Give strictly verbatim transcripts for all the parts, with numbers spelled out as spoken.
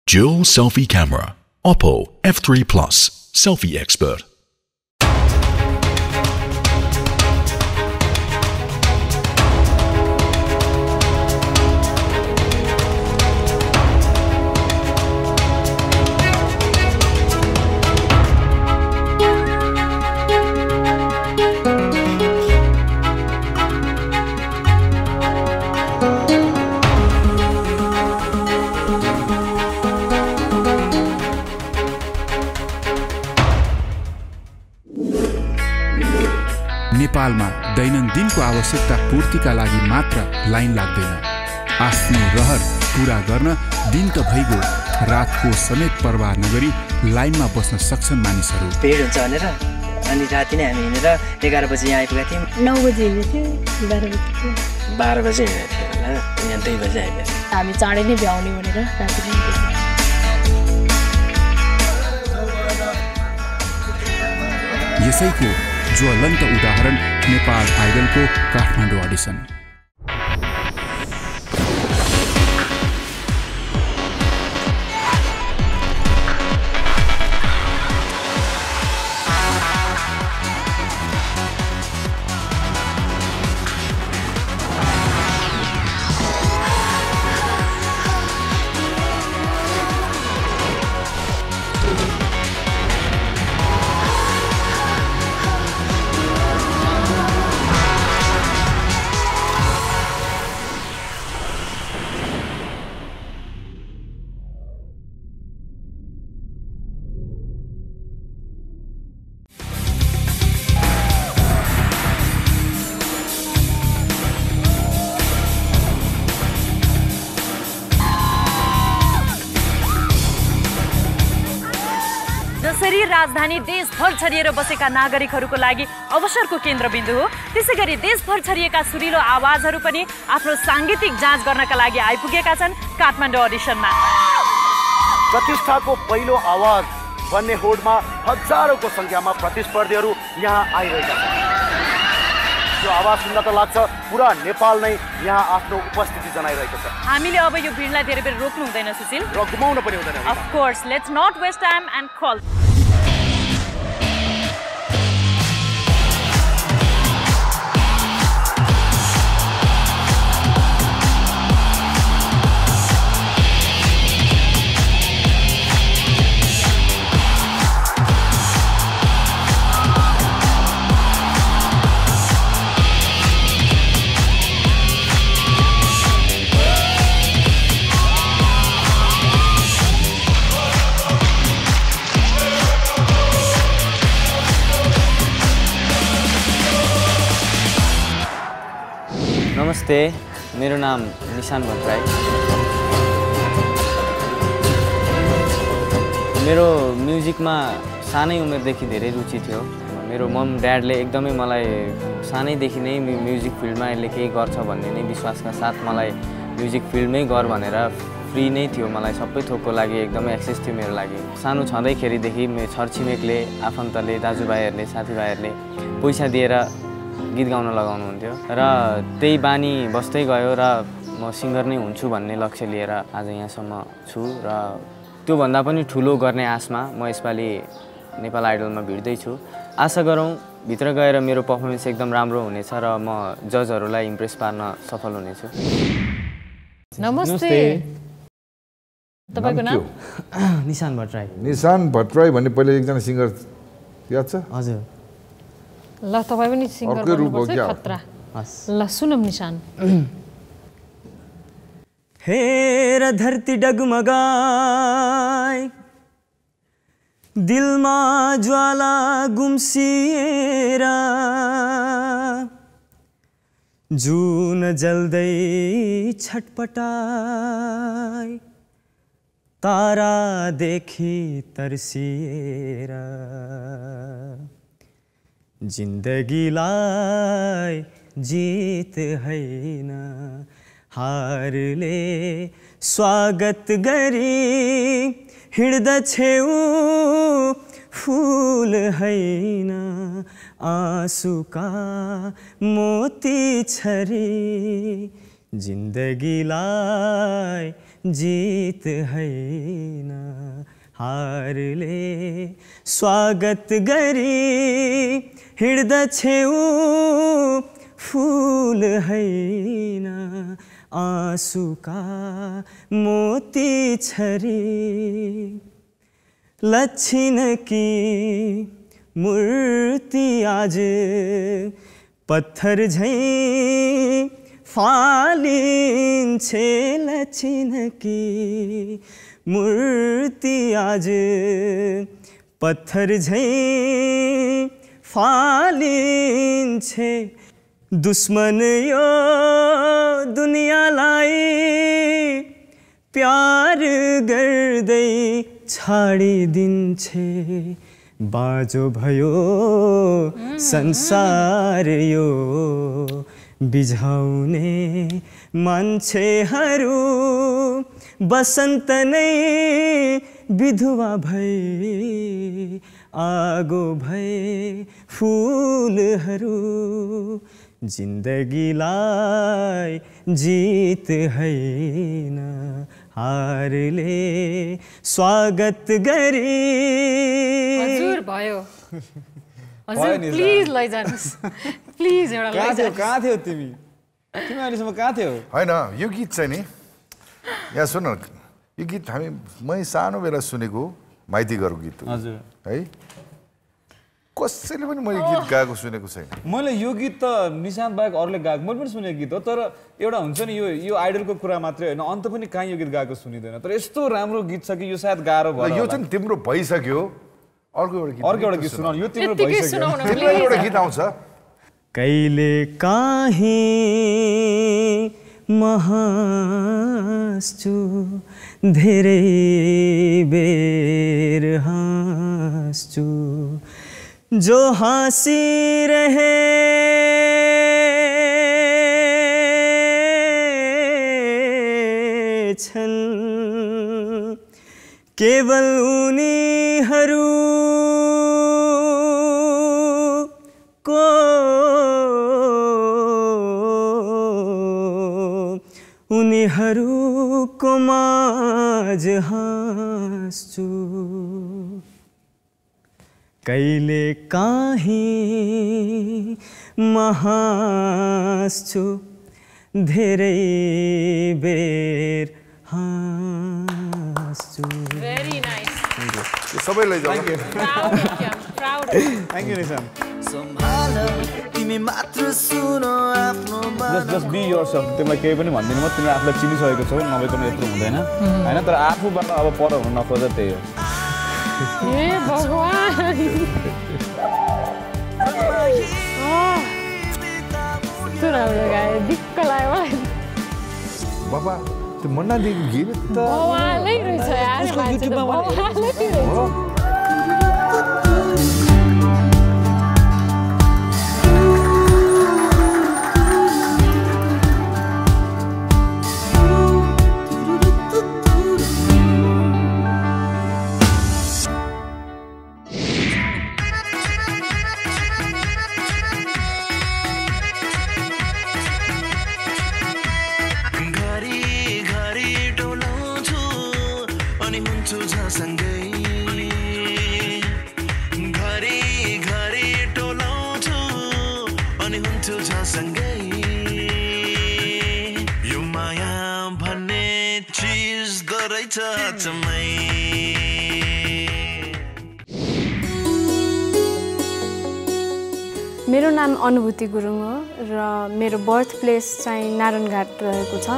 Dual selfie camera. Oppo F three Plus. Selfie expert. नेपालमा दैनन्दिनको आवश्यकता पूर्तिका लागि मात्र लाइन लाग्दैन। आफ्नो रहर पूरा गर्न दिन त भइगयो, रातको समेत परवाह नगरी लाइनमा बस्न सक्छन् मानिसहरू। भिड हुन्छ भनेर अनि राति नै हामी हिँडेर एघार बजे यहाँ आइपुगेका थियौँ। नौ बजे हिँडेको थियो, बाह्र बजे बाह्र बजे हिँडेको थियो होला, यहाँ दुई बजे आइपुग्यो। हामी चाँडै नै भ्याउने भनेर राति नै यसैको ज्वलन्त उदाहरण नेपाल आइडलको काठमाडौँ अडिसन। राजधानी देशभर छरिएर बसेका नागरिकहरूको लागि अवसरको केन्द्रबिन्दु हो, त्यसैगरी देशभर छरिएका सुरिलो आवाजहरू पनि आफ्नो सांगीतिक जाँच गर्नका लागि आइपुगेका छन् काठमाडौँ अडिसनमा। प्रतिष्ठाको पहिलो आवाज भन्ने होडमा हजारौंको संख्यामा प्रतिस्पर्धीहरू यहाँ आइरहेका छन्। यो आवाज सुन्दा त लाग्छ पुरा नेपाल नै यहाँ आफ्नो उपस्थिति जनाइरहेको छ। हामीले अब यो भिडलाई धेरै बेर रोक्नु हुँदैन सुशील, र गुमाउन पनि हुँदैन। Of course, let's not waste time and call. नमस्ते, मेरो नाम निशान भट्टराई। मेरो म्युजिकमा सानै उमेरदेखि धेरै रुचि थियो। मेरो मम ड्याडले एकदमै मलाई सानैदेखि नै म्युजिक फिल्डमा यसले केही गर्छ भन्ने नै विश्वासका साथ मलाई म्युजिक फिल्डमै गर भनेर फ्री नै थियो, मलाई सबै थोकको लागि एकदमै एक्सेस थियो मेरो लागि। सानो छँदैखेरिदेखि मेरो छरछिमेकले, आफन्तले, दाजुभाइहरूले, साथीभाइहरूले पैसा दिएर गीत गाउन लगाउनुहुन्थ्यो र त्यही बानी बस्दै गयो र म सिङ्गर नै हुन्छु भन्ने लक्ष्य लिएर आज यहाँसम्म छु र त्योभन्दा पनि ठुलो गर्ने आशमा म यसपालि नेपाल आइडलमा भिड्दैछु। आशा गरौँ भित्र गएर मेरो पर्फर्मेन्स एकदम राम्रो हुनेछ र म जजहरूलाई इम्प्रेस पार्न सफल हुनेछु। नमस्ते, तपाईको नाम? निशान भट्टराई। निशान भट्टराई भन्ने पहिले एकजना सिङ्गर याद छ? हजुर। ल तपाईँ पनि सिङ्गर गर्नुपर्छ, खतरा। ल सुनम निशान। हेर धरती डगमगाई, दिलमा ज्वाला गुम्सिएर, जुन जल्दै छटपटाई, तारा देखि तर्सिएर, जिन्दगीलाई जीत हैन हारले स्वागत गरी हिँड्दछेउ, फूल हैन आँसुका मोती छरी, जिन्दगीलाई जीत हैन हारले स्वागत गरी हिँड्दछौ फूल हैन आँसुका मोती छरी लच्छिनकी मूर्ति आज पत्थर झैं फालिन्छे लच्छिनकी मूर्ति आज पत्थर झैं फालिन्छे दुश्मन यो दुनियाँलाई प्यार गर्दै छाडिदिन्छे बाजो भयो संसार यो बिझाउने मान्छेहरू बसन्त नै विधवा भई आगो भए फूलहरू जिन्दगीलाई जीत हैन हारले स्वागत गरी हजुर भयो हजुर प्लिज लैजानुस् प्लिज एउटा कहाँ थियो कहाँ थियो तिमी तिमी अहिलेसम्म कहाँ थियो होइन यो गीत चाहिँ नि यहाँ सुन यो गीत हामी मै सानो बेला सुनेको माइतीघरको गीत हो हजुर है कसैले पनि मैले गीत गाएको सुनेको छैन मैले यो गीत त निशान्त बाहेक अरूले गाएको मैले पनि सुनेको गीत हो तर एउटा हुन्छ नि यो यो आइडलको कुरा मात्रै होइन अन्त पनि कहाँ यो गीत गाएको सुनिँदैन तर यस्तो राम्रो गीत छ कि यो सायद गाह्रो भयो यो चाहिँ तिम्रो भइसक्यो अर्को एउटा गीत अर्को एउटा गीत सुनाउनु यो तिम्रो भइसक्यो तिम्रो एउटा गीत आउँछ कहिले काहीँ महास्छु धेरै बेर हाँस्छु जो हाँसिरहे छन् केवल उनीहरू को उनीहरूको माझ हाँस्छु कहिले काहीँ हाँस्छु धेरै बेर हाँस्छु भेरी नाइस सबैलाई जाऊ थ्याङ्क यू निशान्त तिमी मात्र सुनो आफ्नो जस्ट जस्ट बी योरसेल्फ तिमीलाई केही पनि भन्दिनँ म तिमीले आफूलाई चिनिसकेको छौ नभइकन यत्रो हुँदैन होइन तर आफूबाट अब पर हुन नखोज त्यही हो हे भगवान कस्तो राम्रो गायो दिक्क लाग्यो मलाई बाबा त्यो मन्ना दिदी गीत त बवालै रहेछ यार मान्छे त बवालै रहेछ मेरो नाम अनुभूति गुरुङ हो र मेरो बर्थ प्लेस चाहिँ नारायणघाट रहेको छ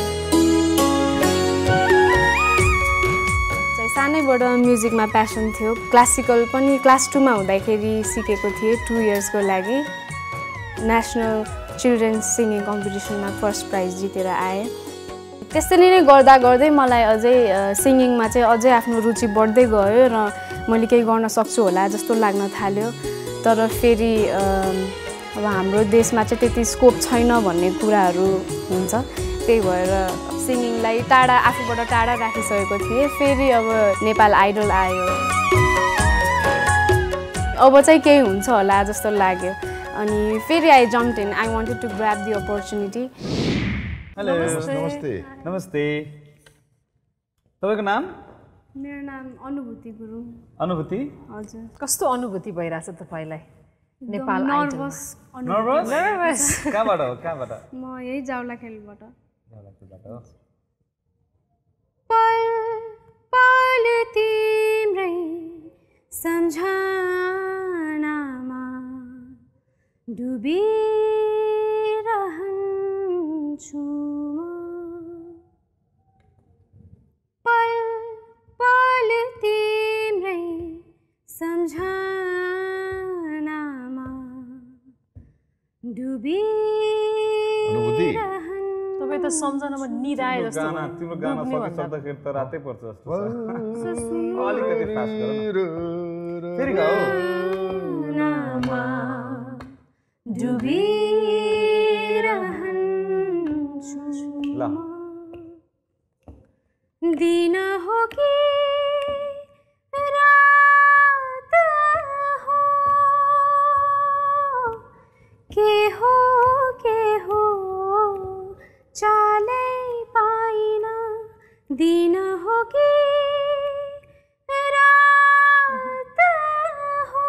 सानैबाट म्युजिकमा प्यासन थियो क्लासिकल पनि क्लास टूमा हुँदाखेरि सिकेको थिएँ टु इयर्सको लागि नेसनल चिल्ड्रेन्स सिङ्गिङ कम्पिटिसनमा फर्स्ट प्राइज जितेर आएँ त्यसरी नै गर्दा गर्दै मलाई अझै सिङ्गिङमा चाहिँ अझै आफ्नो रुचि बढ्दै गयो र मैले केही गर्न सक्छु होला जस्तो लाग्न थाल्यो तर फेरि अब हाम्रो देशमा चाहिँ त्यति स्कोप छैन भन्ने कुराहरू हुन्छ त्यही भएर सिङ्गिङलाई टाढा आफूबाट टाढा राखिसकेको थिएँ फेरि अब नेपाल आइडल आयो अब चाहिँ केही हुन्छ होला जस्तो लाग्यो अनि फेरि I jumped in I wanted to grab the opportunity hello नमस्ते नमस्ते तपाईँको नाम मेरो नाम अनुभूति गुरुङ। अनुभूति हजुर। कस्तो अनुभूति भइरहेछ तपाईलाई नेपाल नर्भस नर्भस नर्भस कहाँबाट हो कहाँबाट म यही जाउलाखेलबाट। जाउलाखेलबाट हो। पल पल तिम्रै सम्झनामा डुबिरहन्छु म। पल पल तिम्रै सम्झनामा डुबिरहन्। तपाईँ त सम्झनामा निदाए जस्तो गाना तिम्रो गाना सकिसक्दाखेरि त रातै पर्छ जस्तो छ। अलिकति फास्ट गर न। फेरि गाऊ। डुबिरहन्छु ल दिन हो कि रात हो के हो के हो चालै पाइन। दिन हो कि रात हो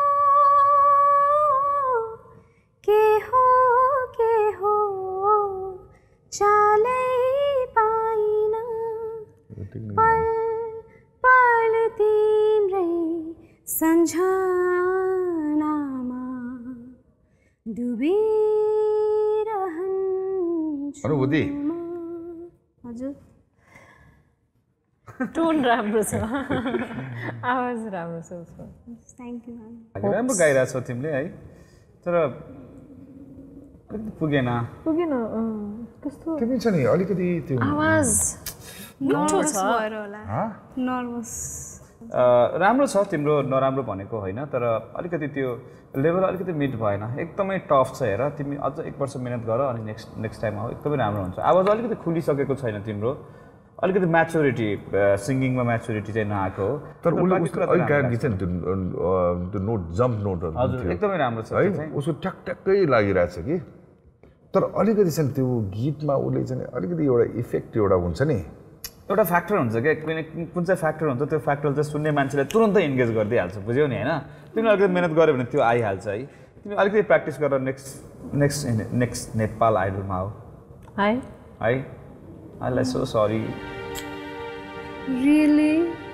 के हो के हो चालै पाइन। पल पल तिम्रै सम्झनामा डुबिरहन्छु। अनुभूति हजुर। टोन राम्रो छ आवाज राम्रो छ उसको। Thank you ma'am. राम्रो गाइरहेछौ तिमीले है तर कति पुगेन पुगेन कस्तो तिमी छ नि अलिकति त्यो आवाज मिठो छ भएर होला। नर्भस राम्रो छ तिम्रो नराम्रो भनेको होइन तर अलिकति त्यो लेभल अलिकति मिड भएन एकदमै टफ छ हेर तिमी अझ एक वर्ष मिहिनेत गर अनि नेक्स्ट नेक्स्ट टाइम आऊ एकदमै राम्रो हुन्छ। आवाज अलिकति खुलिसकेको छैन तिम्रो अलिकति म्याच्योरिटी सिङ्गिङमा म्याच्योरिटी चाहिँ नआएको हो तर उसले उसको अलिक गायक गीत छ नि त्यो नोट जम्प नोटहरू हजुर एकदमै राम्रो छ है उसको ट्याक ट्याक्कै लागिरहेछ कि तर अलिकति चाहिँ त्यो गीतमा उसले चाहिँ अलिकति एउटा इफेक्ट एउटा हुन्छ नि एउटा फ्याक्टर हुन्छ क्या कुनै कुन चाहिँ फ्याक्टर हुन्छ त्यो फ्याक्टर चाहिँ सुन्ने मान्छेलाई तुरन्तै इन्गेज गरिदिइहाल्छ बुझ्यौ नि होइन तिमीले अलिकति मिहिनेत गऱ्यो भने त्यो आइहाल्छ है तिमी अलिकति प्र्याक्टिस गरेर नेक्स्ट नेक्स्ट नेक्स्ट नेपाल आइडलमा आऊ है है आई सो सरी रियली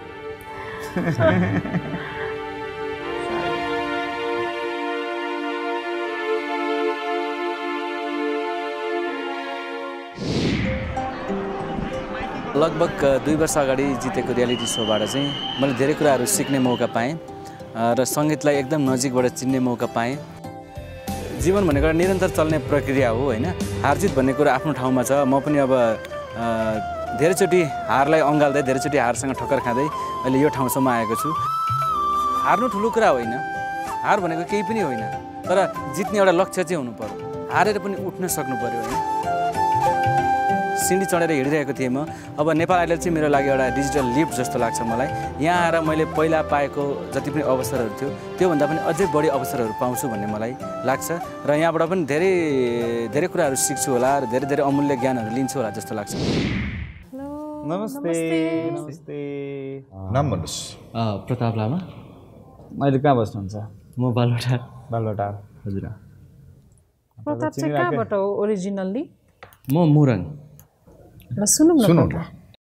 लगभग दुई वर्ष अगाडि जितेको रियालिटी सोबाट चाहिँ मैले धेरै कुराहरू सिक्ने मौका पाएँ र सङ्गीतलाई एकदम नजिकबाट चिन्ने मौका पाएँ। जीवन भनेको एउटा निरन्तर चल्ने प्रक्रिया हो होइन हारजित भन्ने कुरा आफ्नो ठाउँमा छ। म पनि अब धेरैचोटि हारलाई अँगाल्दै धेरैचोटि हारसँग ठक्कर खाँदै अहिले यो ठाउँसम्म आएको छु। हार्नु ठुलो कुरा होइन हार भनेको केही पनि होइन तर जित्ने एउटा लक्ष्य चाहिँ हुनु पर्यो हारेर पनि उठ्न सक्नु पर्यो होइन। सिँढी चढेर हिँडिरहेको थिएँ म अब नेपाल आइडल चाहिँ मेरो लागि एउटा डिजिटल लिफ्ट जस्तो लाग्छ मलाई। यहाँ आएर मैले पहिला पाएको जति पनि अवसरहरू थियो त्योभन्दा पनि अझै बढी अवसरहरू पाउँछु भन्ने मलाई लाग्छ र यहाँबाट पनि धेरै धेरै कुराहरू सिक्छु होला र धेरै धेरै अमूल्य ज्ञानहरू लिन्छु होला जस्तो लाग्छ। नमस्ते नमस्ते नाम भन्नुहोस्। प्रताप लामा। अहिले कहाँ बस्नुहुन्छ? म बालुवाटार। बालुवाटार हजुर। प्रताप चाहिँ कहाँबाट हो ओरिजिनल्ली? म मुरङ। सुनौँ न सुनौँ न।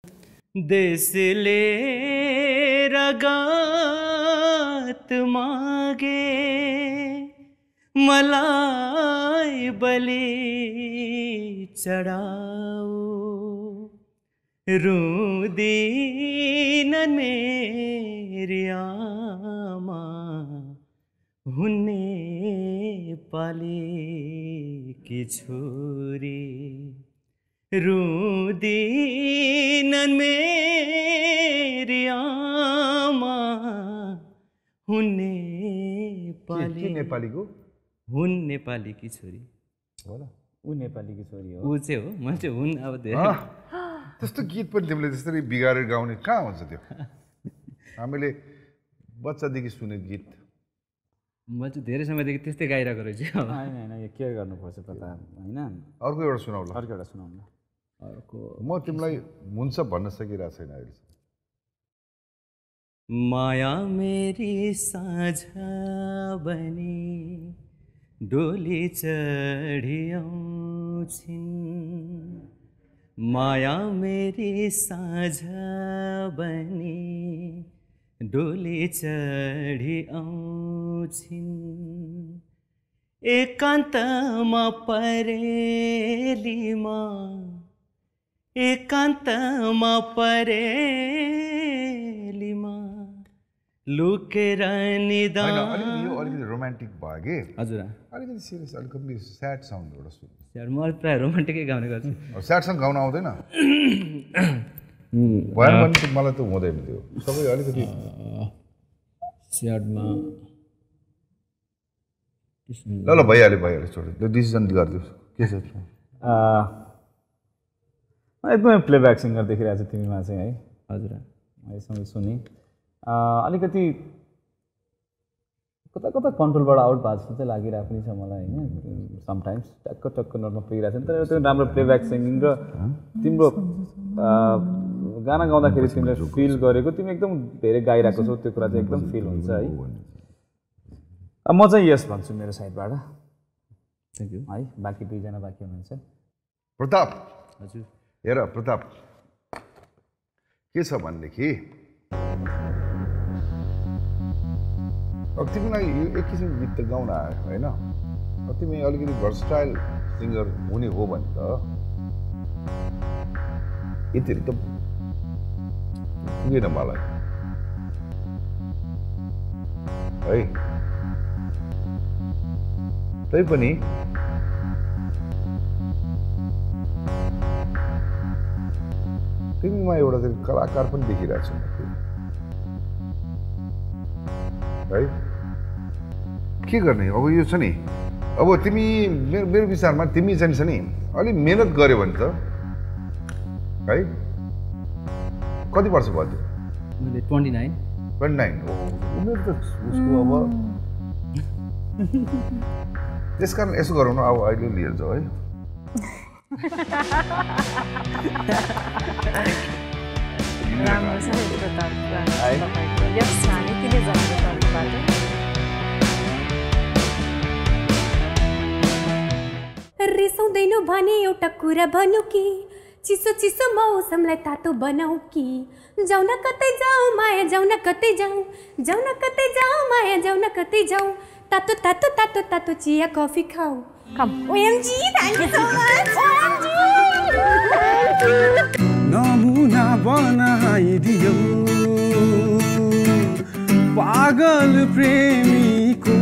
देशले रगात मागे मलाई बलि चढाओ रुदिन मेरी आमा हुने पाली की छोरी रुदिनन् मेरी आमा हुने नेपाली नेपालीको हुन नेपालीकी छोरी होला ऊ नेपालीकी छोरी हो ऊ चाहिँ हो म चाहिँ हुन अब धेरै त्यस्तो गीत पनि तिमीले त्यसरी बिगारेर गाउने कहाँ हुन्छ त्यो हामीले बच्चादेखि सुनेको गीत म चाहिँ धेरै समयदेखि त्यस्तै गाइरहेको रहेछु होइन होइन यो के गर्नुपर्छ पता होइन अर्को एउटा सुनाउला अर्को एउटा सुनाउनु अर्को म तिमीलाई हुन्छ भन्न सकिरहेको छैन अहिले माया मेरी साझा बनी डोली चढी आउँछिन् माया मेरी साझा बनी डोली चढी आउँछिन् एकान्तमा परेलीमा एकान्तमा परेलीमा लुकेर निदान अलिकति यो अलिकति रोमान्टिक भयो कि हजुर अलिकति सिरियस अलिकति स्याड साउन्ड एउटा सुन्नु स्याड म प्रायः रोमान्टिकै गाउने गर्छु स्याड सङ गाउन आउँदैन भएन भने त मलाई त हुँदैन त्यो सबै अलिकति स्याडमा ल ल भइहाल्यो भइहाल्यो छोड्यो त्यो डिसिजन गरिदियोस् के छ एकदमै प्लेब्याक सिङ्गर देखिरहेको छ तिमीमा चाहिँ है हजुर अहिलेसम्म सुनि अलिकति कता कता कन्ट्रोलबाट आउट भएको जस्तो चाहिँ लागिरहेको पनि छ मलाई होइन समटाइम्स टक्क टक्क नोटमा पुगिरहेको छ नि तर त्यो राम्रो प्लेब्याक सिङ्गिङ र तिम्रो गाना गाउँदाखेरि तिमीले फिल गरेको तिमी एकदम धेरै गाइरहेको छौ त्यो कुरा चाहिँ एकदम फिल हुन्छ है म चाहिँ यस भन्छु मेरो साइडबाट थ्याङ्क यू है बाँकी दुईजना बाँकी हुनुहुन्छ प्रताप हजुर हेर प्रताप के छ भनेदेखि अब तिमीलाई यो एक किसिमको गीत त गाउन आयो होइन तिमी अलिकति भर्सटाइल सिङ्गर हुने हो भने त यतिहरू त पुगेन मलाई है तैपनि तिमीमा एउटा कलाकार पनि देखिरहेको छु है के गर्ने अब यो छ नि अब तिमी मेरो मेरो विचारमा तिमी चाहिँ छ नि अलिक मेहनत गर्यो भने त है कति वर्ष भयो त्यो मैले ट्वेन्टी नाइन ट्वेन्टी नाइन उमेर त उसको अब त्यस कारण यसो गरौँ न अब अहिले लिएर जाऊ है रिसाउँदैनौ भने एउटा कुरा भन्नु कि चिसो चिसो मौसमलाई तातो बनाऊ कि जाउँ न कतै जाऊ माया जाउँ न कतै जाऊ जाउँ न कतै जाऊ माया जाउँ न कतै जाऊ तातो तातो तातो तातो चिया कफी खाऊ come OMG thank you so much नमुना बनाइदियो पागल प्रेमीको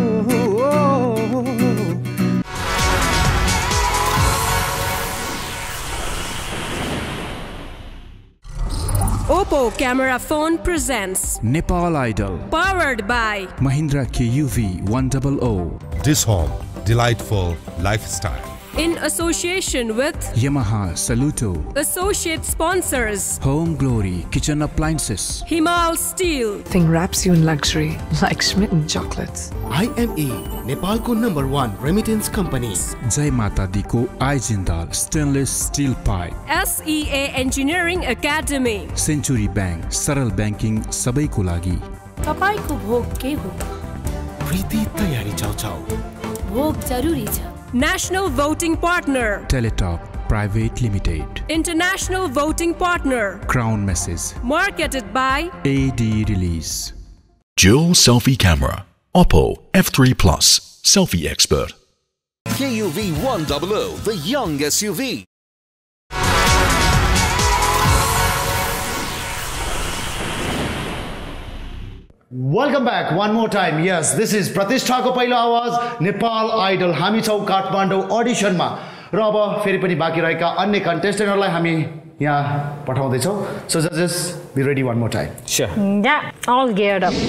Oppo Camera Phone presents Nepal Idol powered by Mahindra K U V one hundred. This home, delightful lifestyle. In association with Yamaha Saluto. Associate sponsors Home Glory Kitchen Appliances. Himal Steel. Thing wraps you in luxury like Schmitten chocolates. I M E, Nepalko number one remittance company. Jai Mata Di ko Aijindal Stainless Steel Pipe. S E A Engineering Academy. Century Bank Saral Banking Sabaiko Lagi. तपाईको भोग के हो प्रीति तयारी चाउचाउ भोग जरुरी छ National Voting Partner Teletop Private Limited. International Voting Partner Crown Message. Marketed by A D Release. Dual Selfie Camera Oppo F three Plus Selfie Expert. K U V one hundred, the young S U V. Welcome back one more time. Yes, this is प्रतिष्ठाको पहिलो आवाज Nepal idol हामी छौँ काठमाडौँ अडिसनमा र अब फेरि पनि बाँकी रहेका अन्य कन्टेस्टेन्टहरूलाई हामी यहाँ पठाउँदैछौँ. So judges, be ready one more time. Sure. Yeah, all geared up.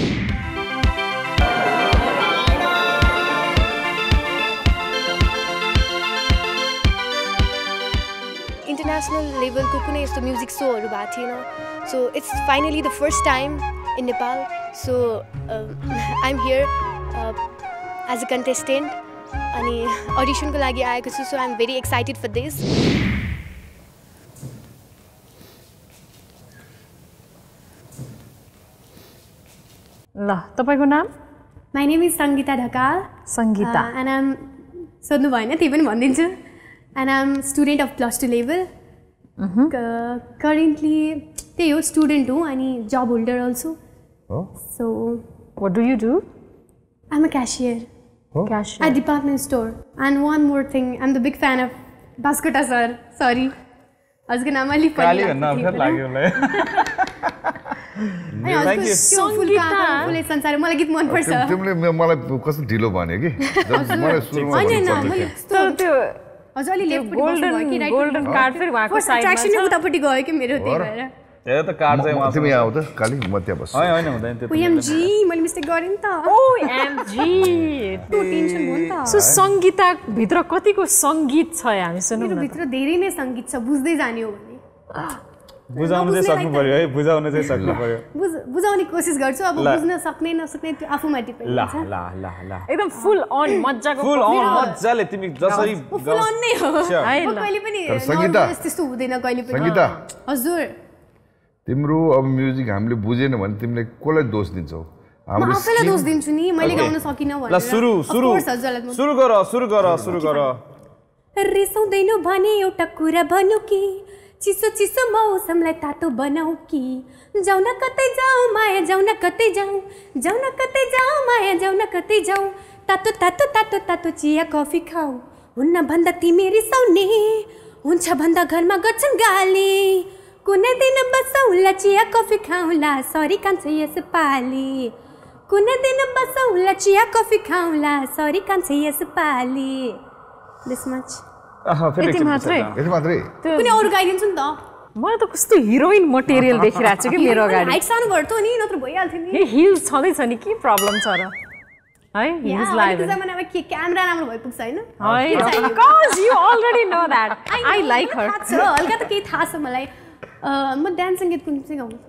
International level को कुनै यस्तो म्युजिक सोहरू भएको थिएन. So it's finally the first time in Nepal. So uh, I'm here uh, as a contestant अनि audition को लागि आएको छु. So I'm very excited for this. ल तपाईको नाम? My name is Sangeeta Dhakal. Sangeeta. Uh, and I'm सोध्नु भएन त्यही पनि भनिदिन्छु. And I'm student of plus two level. Mhm. Uh, currently त्यही हो student हो अनि job holder also. Oh. So what do you do? I'm a cashier. Oh. Cashier. At department store. And one more thing, I'm the big fan of Baskota sir. Sorry. हजुरको नाम अलि काली भन्न अप्ठ्यारो लाग्यो मलाई. Thank you. Sangeeta. फुले संसार मलाई गीत मन पर्छ. तिमीले मलाई कस्तो ढिलो भन्यो कि मलाई सुरुमा तर त्यो हजुर अलि लेफ्ट पट्टि गोल्डन गोल्डन कार्ड फेरि उहाँको साइडमा छ. एट्र्याक्सन उतापट्टि गयो कि मेरो त्यही भएर. त्यो त कार्ड चाहिँ उहाँ तिमी आऊ त काली म त्यहाँ बस्छु. हैन हैन हुँदैन त्यो. ओएमजी मैले मिस्टेक गरेँ नि त. ओएमजी त्यो टेन्सन भयो नि त. सो संगीता भित्र कतिको संगीत छ हामी सुनौ न. मेरो भित्र धेरै नै संगीत छ बुझ्दै जाने हो भने. बुझाउन चाहिँ सक्नु पर्यो है बुझाउन चाहिँ सक्नु पर्यो. बुझाउने कोसिस गर्छु अब बुझ्न सक्ने नसक्ने त्यो आफूमा डिपेन्ड ल हुन्छ. ल ल ल एकदम फुल अन मज्जाको फुल अन मज्जाले तिमी जसरी फुल अन नै हो. है म ल. कहिले पनि संगीता त्यस्तो हुँदैन कहिले पनि. संगीता हजुर तिम्रो अब म्युजिक हामीले बुझेन भने तिमीले कसलाई दोष दिन्छौ? म आफैलाई दोष दिन्छु नि मैले गाउन सकिनँ भनेर. ल सुरु सुरु सुरु गर सुरु गर सुरु गर. रिसाउँदैनौ भने एउटा कुरा भन्नु कि चिसो चिसो मौसमलाई तातो बनाऊ कि जाउँ न कतै जाउँ माया जाउँ न कतै जाउँ जाउँ न कतै जाउँ माया जाउँ न कतै जाउँ तातो तातो तातो तातो चिया कफी खाऊ हुन्न भन्दा तिमी रिसाउने हुन्छ भन्दा घरमा गर्छन् गाली कुनै दिन बसौँला चिया कफी खाउँला सरी कान्छ यस पाली कुनै दिन बसौँला चिया कफी खाउँला सरी कान्छ यस पाली. This much. यति मात्रै यति मात्रै कुनै अरु गाइदिन्छु नि त. मलाई त कस्तो हिरोइन मटेरियल देखिरहेको छु कि मेरो अगाडि. हाइट सानो भर्तो नि नत्र भइहाल्थ्यो नि. हे हिल्स छँदैछ नि के प्रब्लम छ र है हिल्स लाइभ. त्यो जमानामा के क्यामेरा राम्रो भइपुग्छ हैन. है because you already know that I like her. हल्का त केही थाहा छ मलाई. म डान्स सङ्गीत कुन चाहिँ गाउँछु.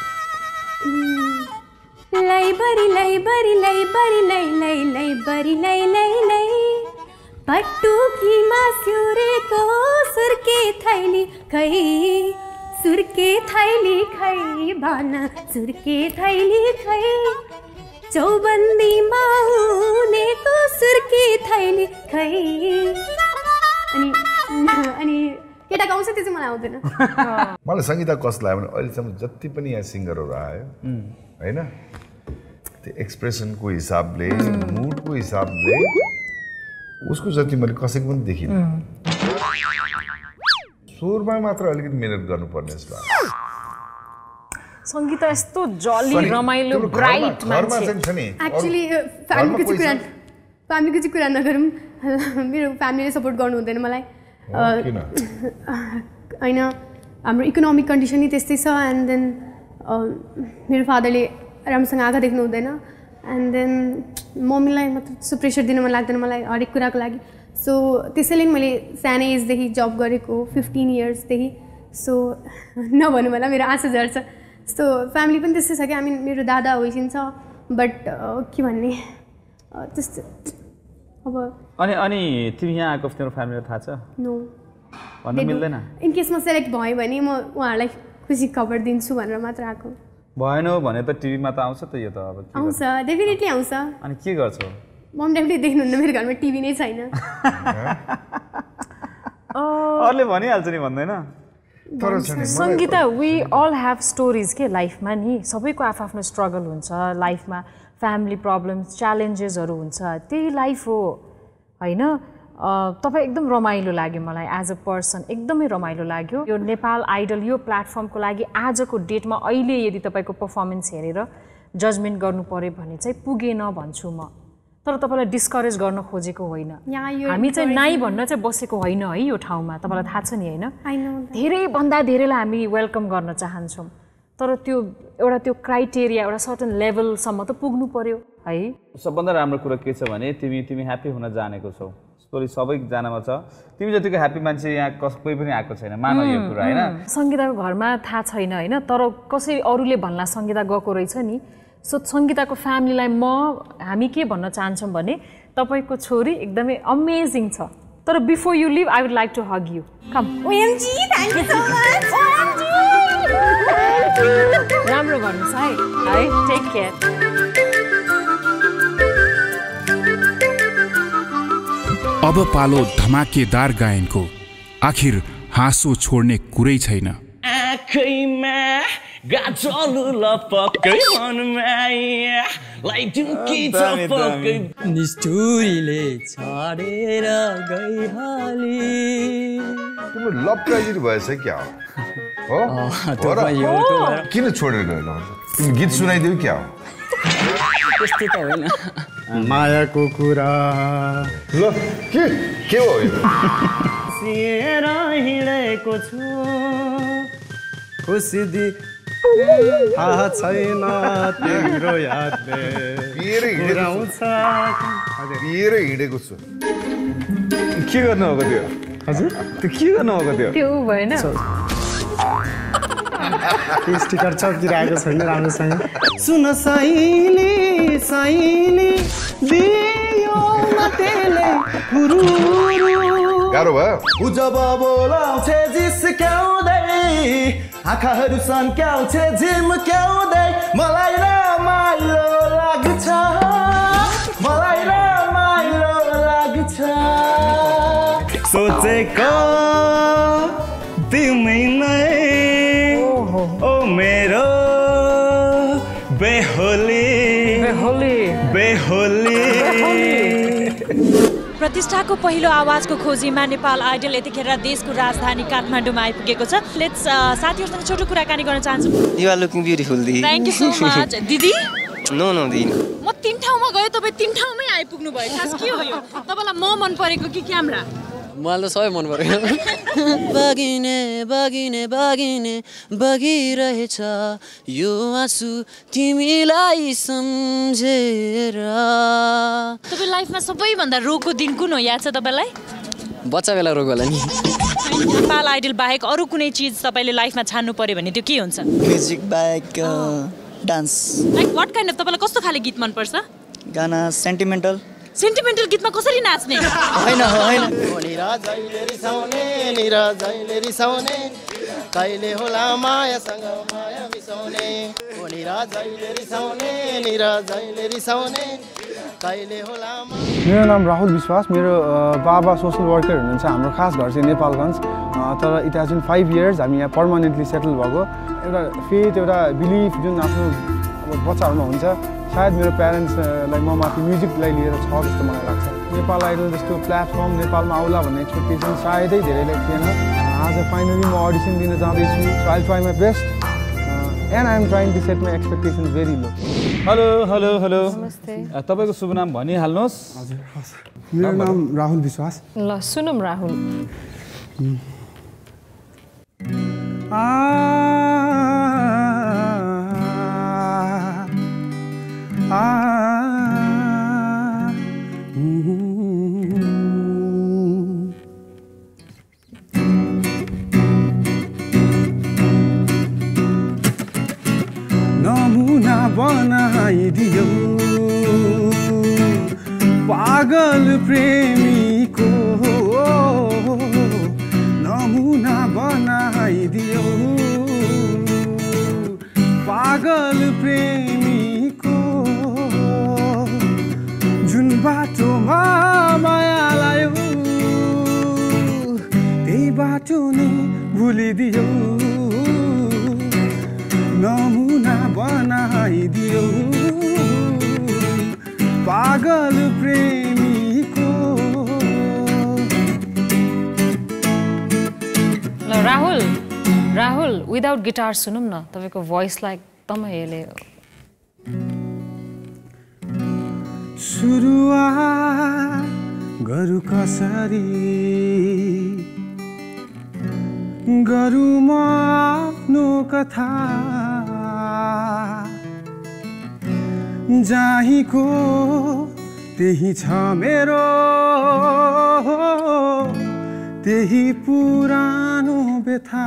लै बरी लै बरी लै बरी लै लै लै बरी लै लै लै पटुकीमा स्युरेको सुर्के थैली खै सुर्के थैली खै भन सुर्के थैली खै चौबन्दीमा हुनेको सुर्के थैली खै. अनि अनि केटा गाउँछ त्यो चाहिँ मलाई आउँदैन. मलाई सङ्गीता कस्तो लाग्यो भने अहिलेसम्म जति पनि यहाँ सिङ्गरहरू आयो होइन त्यो एक्सप्रेसनको हिसाबले मुडको हिसाबले उसको जति मैले कसैको पनि देखिनँ. स्वरमा मात्र अलिकति मिहिनेत गर्नुपर्ने जस्तो लाग्यो. सङ्गीता यस्तो जली रमाइलो ब्राइट मान्छे. एक्चुअली फ्यामिलीको चाहिँ कुरा फ्यामिलीको चाहिँ कुरा नगरौँ. मेरो फ्यामिलीले सपोर्ट गर्नु हुँदैन मलाई. होइन हाम्रो इकोनोमिक कन्डिसन नै त्यस्तै छ. एन्ड देन मेरो फादरले राम्रोसँग आँखा देख्नु हुँदैन. एन्ड देन मम्मीलाई मतलब त्यस्तो प्रेसर दिन मन लाग्दैन मलाई हरेक कुराको लागि. सो त्यसैले मैले सानो एजदेखि जब गरेको फिफ्टिन इयर्सदेखि. सो नभनौँ होला मेरो आँसु झर्छ. सो फ्यामिली पनि त्यस्तै छ कि हामी मेरो दादा होइसिन्छ बट के भन्ने त्यस्तो अब. अनि अनि तिमी यहाँ आएको तिम्रो फ्यामिलीलाई थाहा छ? नो भन्न मिल्दैन. इन केस म सेलेक्ट भएँ भने म उहाँहरूलाई खुसी खबर दिन्छु भनेर मात्र आएको. भएन भने त टिभीमा त आउँछ त यो त अब आउँछ डेफिनेटली आउँछ. अनि के गर्छौ? मम ड्याडीले देख्नुहुन्न मेरो घरमा टिभी नै छैन. अरूले भनिहाल्छ नि भन्दैन. Sangeeta we all have stories के लाइफमा नि सबैको आफ्नो आफ्नो स्ट्रगल हुन्छ लाइफमा. फ्यामिली प्रब्लम्स च्यालेन्जेसहरू हुन्छ त्यही लाइफ हो होइन. तपाईँ एकदम रमाइलो लाग्यो मलाई एज अ पर्सन एकदमै रमाइलो लाग्यो. यो नेपाल आइडल यो प्लेटफर्मको लागि आजको डेटमा अहिले यदि तपाईँको पर्फर्मेन्स हेरेर जजमेन्ट गर्नु पऱ्यो भने चाहिँ पुगेन भन्छु म. तर तपाईँलाई डिस्करेज गर्न खोजेको होइन. हामी चाहिँ नाइ भन्न चाहिँ बसेको होइन है यो ठाउँमा. तपाईँलाई थाहा छ नि होइन. धेरैभन्दा धेरैलाई हामी वेलकम गर्न चाहन्छौँ. तर त्यो एउटा त्यो क्राइटेरिया एउटा सर्टन लेभलसम्म त पुग्नु पर्यो है. सबभन्दा राम्रो कुरा के छ भने तिमी तिमी ह्याप्पी हुन जानेको छौ. स्टोरी सबैजनामा छ. तिमी जतिको ह्याप्पी मान्छे यहाँ कस कोही पनि आएको छैन मान यो कुरा होइन. सङ्गीताको घरमा थाहा छैन होइन तर कसै अरूले भन्ला सङ्गीता गएको रहेछ नि. सो सङ्गीताको फ्यामिलीलाई म हामी के भन्न चाहन्छौँ भने तपाईँको छोरी एकदमै अमेजिङ छ. तर before you leave I would like to hug you. Come. OMG thank you so much. राम्रो गर्नुहोस् है है टेक केयर. अब पालो धमाकेदार गायनको। आखिर हाँसो छोड्ने कुरै छैन। आँखैमा गाजलु लपकै मनमा लाइटिङ कि चपकै निष्ठुरीले छाडेर गइहाली। तिम्रो लभ ट्रेजेडी भएछ क्या हो? हो किन छोडेर गयो? तिमी गीत सुनाइदेऊ क्या हो? त्यस्तो त होइन। मायाको कुरा ल के के हो यो? सिएर हिँडेको छु खुसी दि थाहा छैन तिम्रो यादले पुर्याउँछ। पिएर हिँडेको छु। के गर्नु भएको थियो? हजुर त्यो के गर्नु भएको थियो? त्यो भएन। स्टिकर चप्किरहेको छैन राम्रोसँग। सुन साइली साइली दियो मतेले हुरुरु गाह्रो भयो। जब बोलाउँछे जिस्क्याउँदै आँखाहरू सन्क्याउँछे झिम्क्याउँदै मलाई रमाइलो लाग्छ मलाई रमाइलो लाग्छ। सोचेको तिमी नै ओ मेरो बेहोली बेहोली बेहोली। प्रतिष्ठाको पहिलो आवाजको खोजीमा नेपाल आइडल यतिखेर देशको राजधानी काठमाडौँमा आइपुगेको छ। लेट्स साथीहरूसँग छोटो कुराकानी गर्न चाहन्छु। You are looking beautiful, दिदी। Thank you so much. दिदी नो नो दिदी म तीन ठाउँमा गएँ, तपाईँ तीन ठाउँमै आइपुग्नु भयो। खास के हो यो? तपाईँलाई म मन परेको कि क्यामेरा? मलाई त सबै मन पऱ्यो। बगिने बगिने बगिने बगिरहेछ यो आँसु तिमीलाई सम्झेर। तपाईँ लाइफमा सबैभन्दा रोगको दिन कुन हो, याद छ तपाईँलाई? बच्चा बेला रोग होला नि। नेपाल आइडल बाहेक अरू कुनै चिज तपाईँले लाइफमा छान्नु पर्यो भने त्यो के हुन्छ? म्युजिक बाहेक dance. Like what kind of तपाईँलाई कस्तो खाले गीत मनपर्छ? गाना सेन्टिमेन्टल। सेन्टिमेन्टल गीतमा कसरी नाच्ने? होइन होइन। निराजैले रिसाउने निराजैले रिसाउने कहिले होला मायासँग माया मिसाउने निराजैले रिसाउने निराजैले रिसाउने कहिले होला। मेरो नाम राहुल विश्वास। मेरो बाबा सोसल वर्कर हुनुहुन्छ। हाम्रो खास घर चाहिँ नेपालगञ्ज, तर it has been five years हामी यहाँ पर्मानेन्टली सेटल भएको। एउटा फेथ एउटा बिलिफ जुन आफ्नो बच्चाहरूमा हुन्छ, सायद मेरो प्यारेन्ट्सलाई म माथि म्युजिकलाई लिएर छ जस्तो मलाई लाग्छ। नेपाल आइडल जस्तो प्लेटफर्म नेपालमा आउला भन्ने एक्सपेक्टेसन सायदै धेरैलाई थिएन। आज फाइनली म अडिसन दिन जाँदैछु। So I try my best and I am trying to set my expectation very low. Hello hello hello नमस्ते। तपाईँको शुभ नाम भनिहाल्नुहोस्। हजुर हस्। मेरो नाम राहुल विश्वास। ल सुनौँ राहुल। नमुना बनाइदियो पागल प्रेमीको नमुना बनाइदियो पागल प्रेमीको जुन बाटोमा माया लायो त्यही बाटो नै भुलिदियो नमुना बनाइदियो पागल प्रेमीको। ल राहुल राहुल विदाउट गिटार सुनौँ न, तपाईँको भोइसलाई एकदम हेले। सुरुवात गरौँ कसरी गरौँ म आफ्नो कथा जाहीको त्यही छ मेरो त्यही पुरानो व्यथा।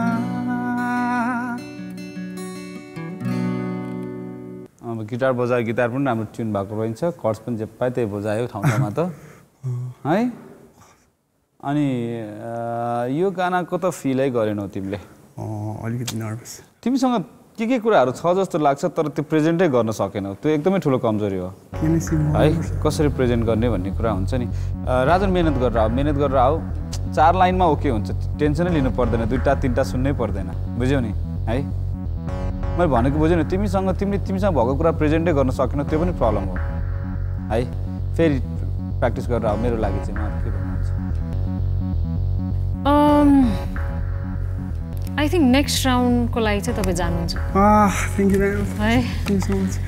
अब गिटार बजायो, गिटार पनि राम्रो ट्युन भएको रहन्छ, कर्ड्स पनि जे पाए त्यही बजायो ठाउँ ठाउँमा त है। अनि यो गानाको त फिलै गरेनौ तिमीले? अलिकति नर्भस। तिमीसँग के के कुराहरू छ जस्तो लाग्छ तर त्यो प्रेजेन्टै गर्न सकेनौ त्यो एकदमै ठुलो कमजोरी हो है कसरी प्रेजेन्ट गर्ने भन्ने कुरा हुन्छ नि राजन मेहनत गरेर आऊ मेहनत गरेर आऊ चार लाइनमा ओके हुन्छ टेन्सनै लिनु पर्दैन दुईटा तीनटा सुन्नै पर्दैन बुझ्यौ नि है मैले भनेको बुझ्यौ नि तिमीसँग तिमीले तिमीसँग भएको कुरा प्रेजेन्टै गर्न सकेनौ त्यो पनि प्रब्लम हो है फेरि प्र्याक्टिस गरेर आऊ मेरो लागि चाहिँ म के भन्नुहुन्छ आई थिङ्क नेक्स्ट राउन्डको लागि चाहिँ तपाईँ जानुहुन्छ थ्याङ्क यू म्याम है thank you so much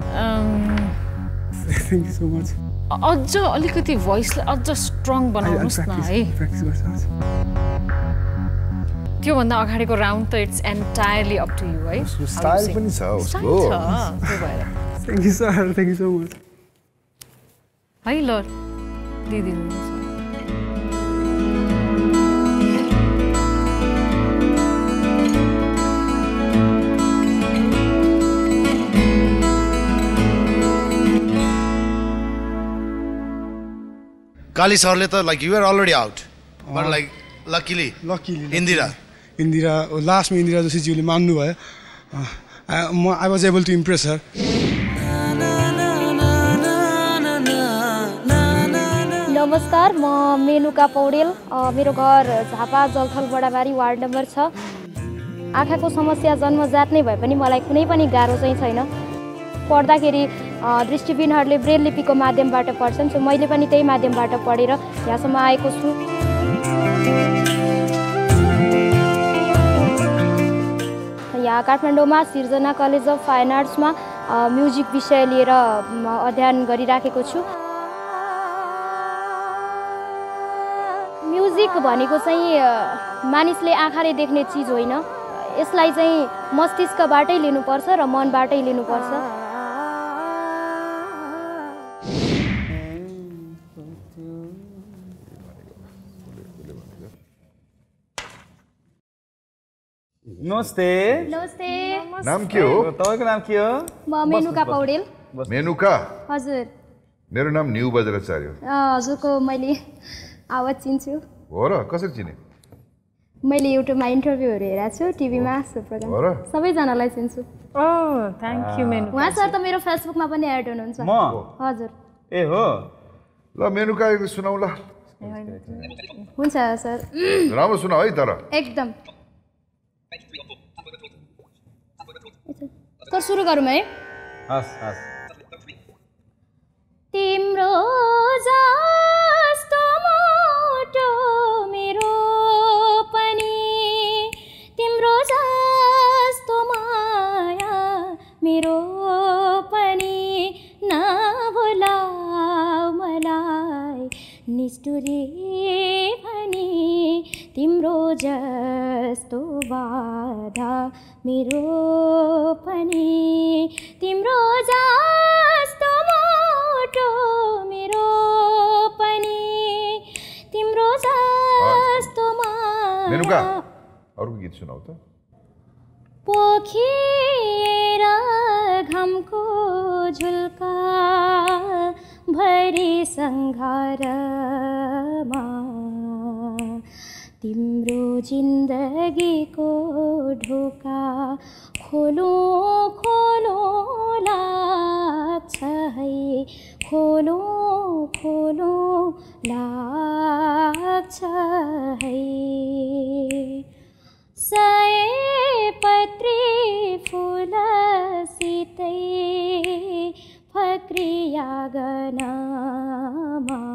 thank you so much अझ अलिकति भोइसलाई अझ स्ट्रङ बनाउनुहोस् न है प्र्याक्टिस गर्छु त्योभन्दा अगाडिको राउन्ड त it's entirely up to you है स्टाइल पनि छ उसको त्यो भएर thank you sir thank you so much है ल दिइदिनु काली सरले त like you are already out but like luckily luckily Indira Indira लास्टमा इन्दिरा जोशीज्यूले मान्नुभयो म I was able to impress her नमस्कार म मेनुका पौडेल मेरो घर झापा जलथल बडाबारी वार्ड नम्बर छ आँखाको समस्या जन्मजात नै भए पनि मलाई कुनै पनि गाह्रो चाहिँ छैन पढ्दाखेरि दृष्टिविहीनहरूले ब्रेल लिपिको माध्यमबाट पढ्छन् सो मैले पनि त्यही माध्यमबाट पढेर यहाँसम्म आएको छु यहाँ काठमाडौँमा सिर्जना कलेज अफ फाइन आर्ट्समा म्युजिक विषय लिएर अध्ययन गरिराखेको छु म्युजिक भनेको चाहिँ मानिसले आँखाले देख्ने चिज होइन यसलाई चाहिँ मस्तिष्कबाटै लिनुपर्छ र मनबाटै लिनुपर्छ नमस्ते नमस्ते नाम के हो तपाईको नाम के हो म मेनुका पौडेल मेनुका हजुर मेरो नाम न्यू बज्राचार्य हो हजुरको मैले आवाज चिन्छु हो र कसरी चिने मैले युट्युबमा इन्टरभ्यूहरू हेरेको छु टिभीमा सो प्रोग्राम हो र सबैजनालाई चिन्छु ओ थ्याङ्क यू मेनुका उहाँ सर त मेरो फेसबुकमा पनि एड हुनुहुन्छ म हजुर ए हो ल मेनुका एक सुनाउ ल हुन्छ सर राम्रो सुनाउ है तर एकदम त सुरु गरौँ है हस् हस् तिम्रो जस्तो मोटो मेरो पनि तिम्रो जस्तो माया मेरो पनि नभुलाऊ मलाई निष्ठुरी पनि तिम्रो जस्तो बाधा मेरो पनि तिम्रो जस्तो मोटो मेरो पनि तिम्रो जस्तो माया मेनुका अरुको गीत सुनाउ त पोखिएर घमको झुल्का भरि सङ्घारमा तिम्रो जिन्दगीको ढोका खोलो खोलो लाग्छ है खोलो खोलो लाग्छ है सयपत्री फुलसितै फक्रिया गनमा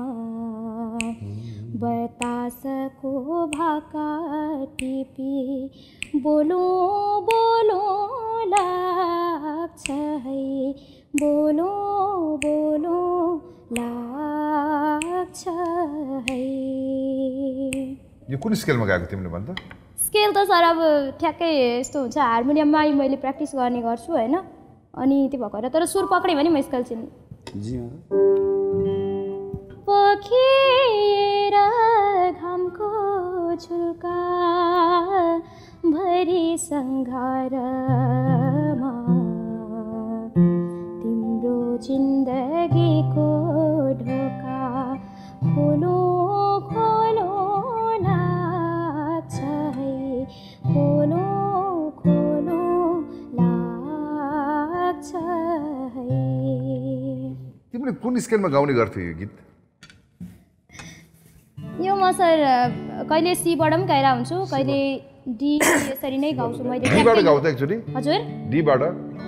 बतासको भाका टिपी बोलो बोलो लाग्छ है बोलो बोलो लाग्छ है यो कुन स्केलमा गाएको तिमीले भन् त स्केल त सर अब ठ्याक्कै यस्तो हुन्छ हार्मोनियममा मैले प्र्याक्टिस गर्ने गर्छु होइन अनि त्यो भएको तर सुर पक्रेँ भने म स्केल चिन्ने पोखिएर घमको झुल्का भरि सङ्घारमा तिम्रो जिन्दगीको ढोका खोलो खोलो लाग्छ है खोलो खोलो तिमीले कुन स्केलमा गाउने गर्थ्यौ यो गीत? यो म सर कहिले सीबाट पनि गाइरा हुन्छु, कहिले डी यसरी नै गाउँछु मैले। डीबाट गाउँ त एक्चुअली? हजुर डीबाट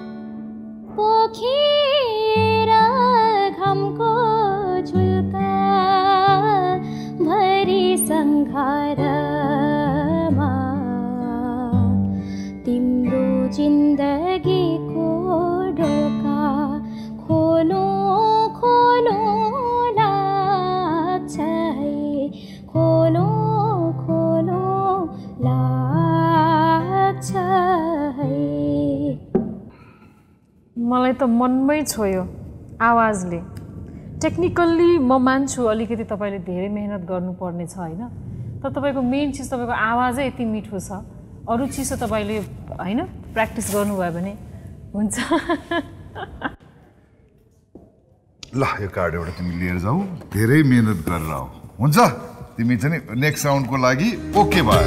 पोखेर घमको झुल्का भरि सङ्घारमा तिम्रो जिन्दगीको ढोका खोलो खोलो लाग्छ है, खोलो खोलो लाग्छ है। मलाई त मनमै छोयो आवाजले। टेक्निकल्ली म मान्छु अलिकति तपाईँले धेरै मेहनत गर्नुपर्ने छ होइन, तर तपाईँको मेन चिज तपाईँको आवाजै यति मिठो छ, अरू चिज त तपाईँले होइन प्र्याक्टिस गर्नुभयो भने हुन्छ। ल यो कार्ड एउटा तिमी लिएर जाऊ, धेरै मेहनत गरेर आऊ, हुन्छ? तिमी चाहिँ नेक्स्ट राउन्डको लागि ओके भयो।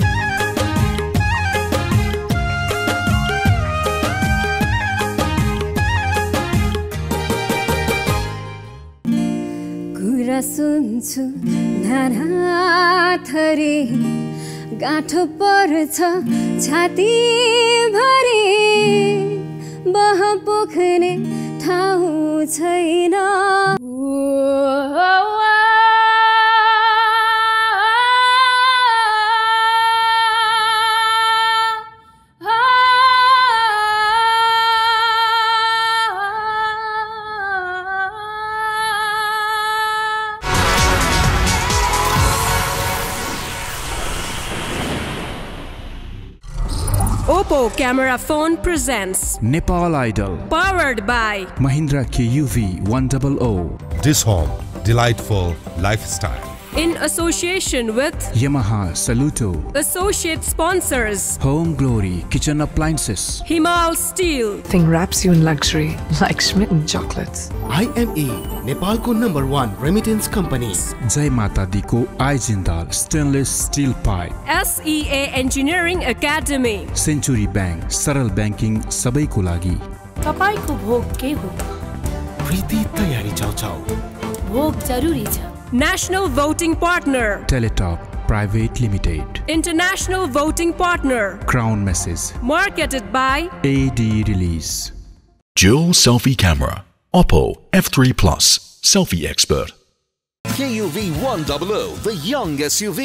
कुरा सुन्छु नाना थरी, गाँठो पर्छ छाती भरि, बह पोख्ने ठाउँ छैन। Oppo Camera Phone presents Nepal Idol, powered by Mahindra K U V one hundred. This home, delightful lifestyle. in association with Yamaha Saluto, associate sponsors Home Glory Kitchen Appliances, Himal Steel. Thing wraps you in luxury like smitten chocolates. I M E, Nepalko number one remittance company. Jai Mata Di ko Aijindal Stainless Steel Pipe, S E A Engineering Academy. Century Bank Saral Banking सबैको लागि। तपाईको भोग के हो? प्रीति तयारी चाउचाउ। भोग जरुरी छ। National Voting Partner Teletop Private Limited, International Voting Partner Crown Message, marketed by A D Release. Dual selfie camera. Oppo F three Plus. Selfie expert. K U V one hundred, the young S U V.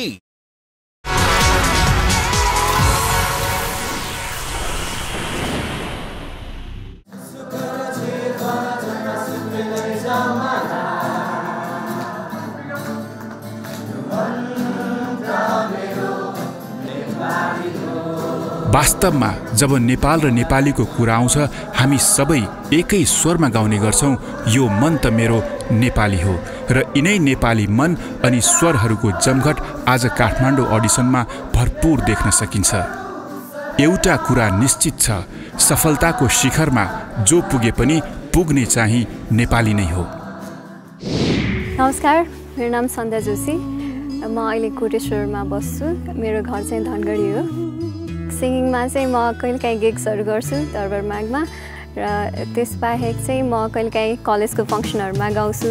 वास्तवमा जब नेपाल र नेपालीको कुरा आउँछ हामी सबै एकै स्वरमा गाउने गर्छौं, यो मन त मेरो नेपाली हो। र यिनै नेपाली मन अनि स्वरहरूको जमघट आज काठमाडौँ अडिसनमा भरपूर देख्न सकिन्छ। एउटा कुरा निश्चित छ, सफलताको शिखरमा जो पुगे पनि पुग्ने चाहिँ नेपाली नै हो। नमस्कार, मेरो नाम सन्ध्या जोशी, म अहिले कोटेश्वरमा बस्छु। मेरो घर चाहिँ धनगढी हो। सिङ्गिङमा चाहिँ म कहिलेकाहीँ गिग्सहरू गर्छु दरबार मागमा, र त्यसबाहेक चाहिँ म कहिलेकाहीँ कलेजको फङ्सनहरूमा गाउँछु।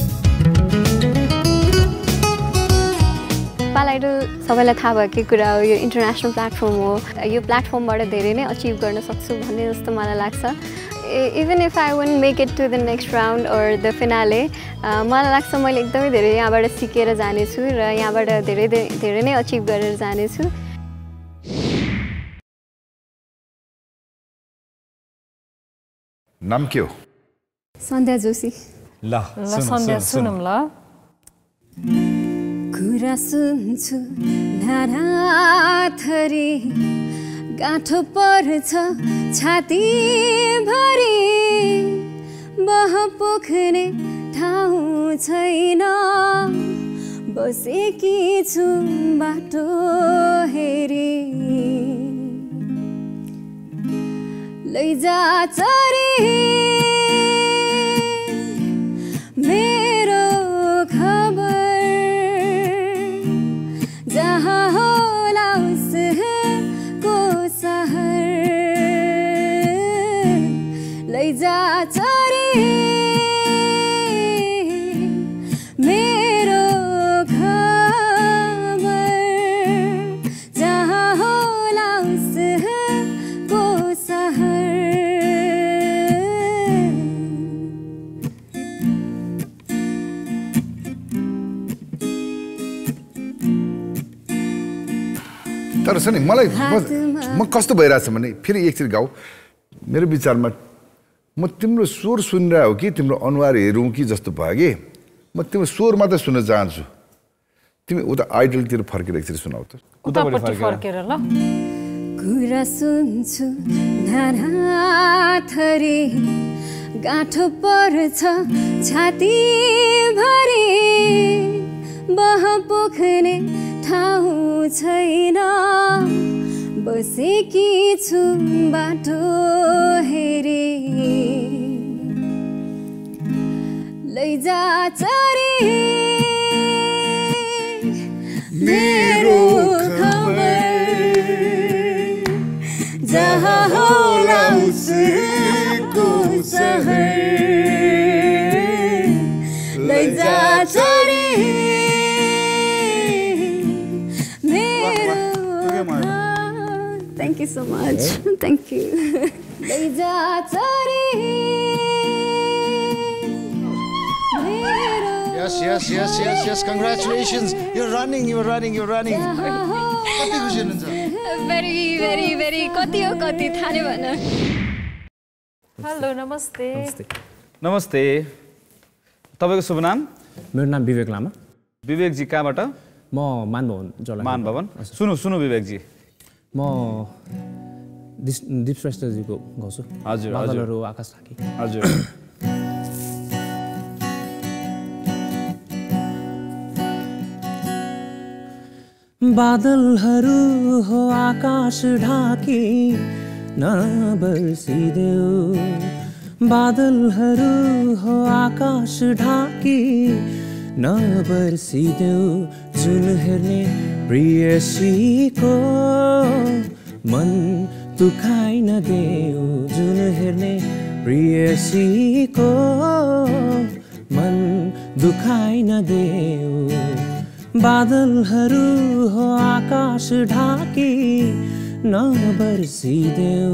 नेपाल आइडल सबैलाई थाहा भएकै कुरा हो, यो इन्टरनेसनल प्लेटफर्म हो। यो प्लेटफर्मबाट धेरै नै अचिभ गर्न सक्छु भन्ने जस्तो मलाई लाग्छ। Even if I won't make it to the next round or the finale, मलाई लाग्छ मैले एकदमै धेरै यहाँबाट सिकेर जानेछु र यहाँबाट धेरै धेरै नै अचिभ गरेर जानेछु। नाम के हो? सन्ध्या जोशी। ल ल सन्ध्या सुनौँ ल। कुरा सुन्छु नाना थरी, गाँठो पर्छ छाती भरि, बह पोख्ने ठाउँ छैन। बसेकी छु बाटो हेरी, लैजा चरी मेरो खबर, जहाँ होला उसको सहर। लैजा चरी तर छ नि मलाई म कस्तो भइरहेछ भने फेरि एकचोटि गाऊ मेरो विचारमा म तिम्रो स्वर सुनिरह हो कि तिम्रो अनुहार हेरौँ कि जस्तो भयो कि म तिम्रो स्वर मात्रै सुन्न चाहन्छु तिमी उता आइडलतिर फर्केर एकचोटि सुनाऊ त उतापट्टि फर्केर ल कुरा सुन्छु नाना थरी गाँठो पर्छ छाती भरि बह पोख्ने ठाउँ छैन बसेकी छु बाटो हेरी लैजा चरी मेरो खबर जहाँ होला उसको सहर लैजा चरी Thank you so much. Thank you. Yes, yes, yes, yes, yes. Congratulations. You're running, you're running, you're running. कति खुसी हुनुहुन्छ? Very, very, very. कति हो कति थाहा भन. हेलो नमस्ते. नमस्ते. तपाईको शुभ नाम? मेरो नाम विवेक लामा. विवेक जी कहाँबाट? म मानभवन जला. मानभवन. सुनु सुनु विवेक जी. म दीप श्रेष्ठजीको गाउँछु. हजुर बादलहरू आकाश ढाकी. हजुर. बादलहरू हो आकाश ढाकी नबर्सिदेऊ बादलहरू हो आकाश ढाकी नबर्सिदेऊ जुन हेर्ने प्रियसीको मन दुखाइ नदेऊ जुन हेर्ने प्रियसीको मन दुखाइ नदेऊ बादलहरू हो आकाश ढाकी नबर्सिदेऊ.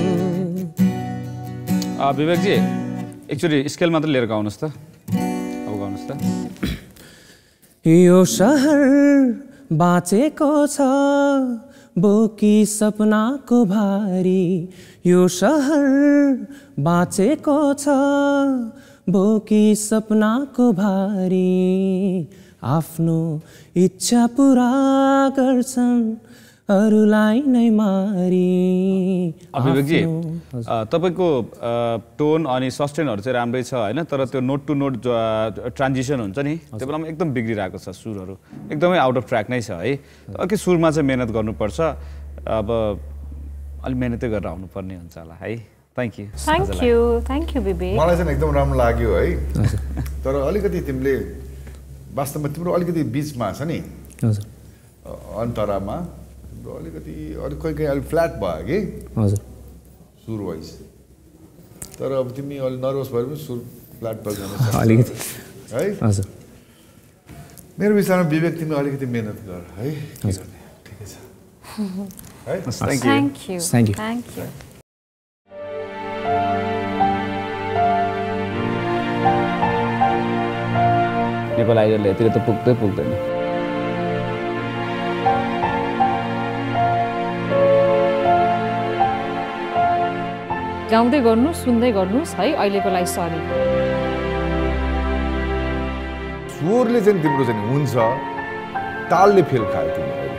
विवेक जी एकचोटि स्केल मात्र लिएर गाउनुहोस् त. अब गाउनुहोस् त. यो शहर बाँचेको छ बोकी सपनाको भारी यो शहर बाँचेको छ बोकी सपनाको भारी आफ्नो इच्छा पुरा गर्छन् अरूलाई नै मारी. विवेक जी तपाईको टोन अनि सस्टेनहरु चाहिँ राम्रै छ हैन तर त्यो नोट टु नोट ट्रान्जिसन हुन्छ नि त्यो बेलामा एकदम बिग्रिरहेको छ सुरहरु एकदमै आउट अफ ट्र्याक नै छ है. अके सुरमा चाहिँ मेहनत गर्नुपर्छ अब अलि मेहनतै गरेर आउनु पर्ने हुन्छ होला है. Thank you. Thank you. Thank you Vivek. मलाई चाहिँ एकदम राम्रो लाग्यो है. तर अलिकति तिमीले वास्तवमा तिम्रो अलिकति बीचमा छ नि हजुर अन्तरामा तिम्रो अलिकति अलि कोही कोही अलि फ्ल्याट भयो कि हजुर सुर वाइज तर अब तिमी अलि नर्भस भएर पनि सुर फ्ल्याट बजाउन अलिकति है. हजुर मेरो विचारमा विवेक तिमी अलिकति मेहनत गर है. हजुर ठिकै छ है. Thank you. Thank you. Thank you. Nepal idol यतिर त पुग्दै पुग्दैन. गाउँदै गर्नु सुन्दै गर्नुस् है अहिलेको लागि सरी. स्वरले चाहिँ तिम्रो चाहिँ हुन्छ तालले फेल खायो तिमी अहिले.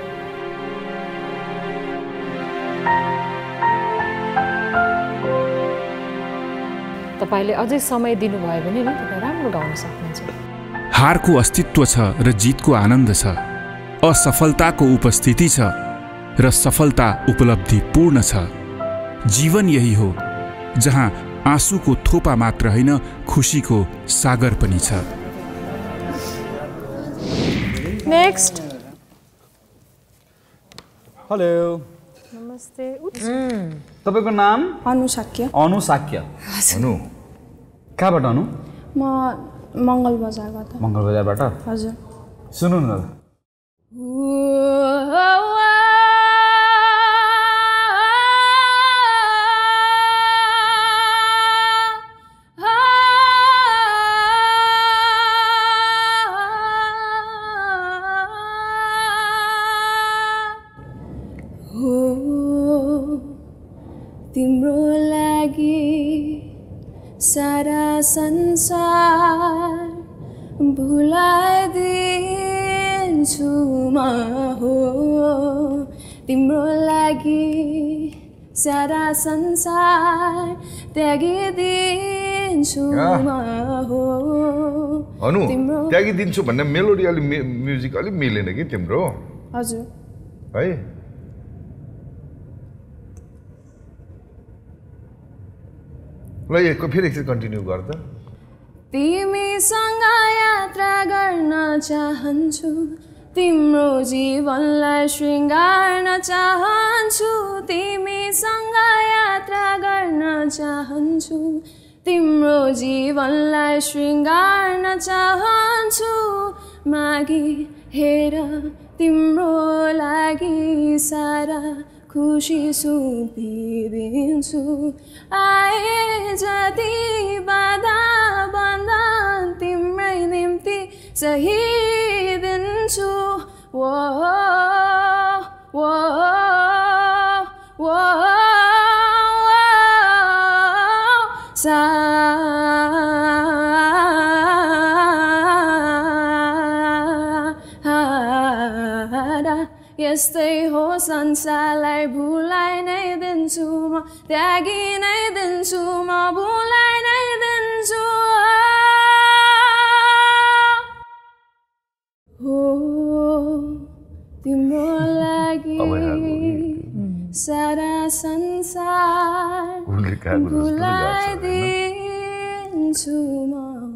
तपाईले अझै समय दिनुभयो भने नि तपाईँ राम्रो गाउन सक्नुहुन्छ. हारको अस्तित्व छ र जितको आनन्द छ असफलताको उपस्थिति छ र सफलता उपलब्धिपूर्ण छ. जीवन यही हो जहाँ आँसुको थोपा मात्र होइन खुशीको सागर पनि छ. नेक्स्ट. हेलो नमस्ते. तपाईको नाम? अनुसाक्य. अनुसाक्य. अनु कहाँबाट अनु? म मङ्गल बजारबाट. मङ्गल बजारबाट? हजुर. सुन्नु न. सारा संसार भुलाइदिन्छु म हो तिम्रो लागि सारा संसार त्यागिदिन्छु म हो अनु त्यागिदिन्छु भन्ने मेलोडी अलि म्युजिक अलि मिलेन कि तिम्रो हजुर है ल यो फेरि एकछिन कन्टिन्यू गर त तिमीसँग यात्रा गर्न चाहन्छु तिम्रो जीवनलाई शृङ्गार्न चाहन्छु तिमीसँग यात्रा गर्न चाहन्छु तिम्रो जीवनलाई शृङ्गार्न चाहन्छु मागी हेर तिम्रो लागि सारा खुसी सुम्पिदिन्छु आए जति बाधा बन्धन तिम्रै निम्ति सहिदिन्छु वो वो वो सारा यस्तै हो संसारलाई भुलाइ नै दिन्छु म त्यागी नै दिन्छु म भुलाइ नै दिन्छु हो तिम्रो लागि सारा संसार भुलाइदिन्छु म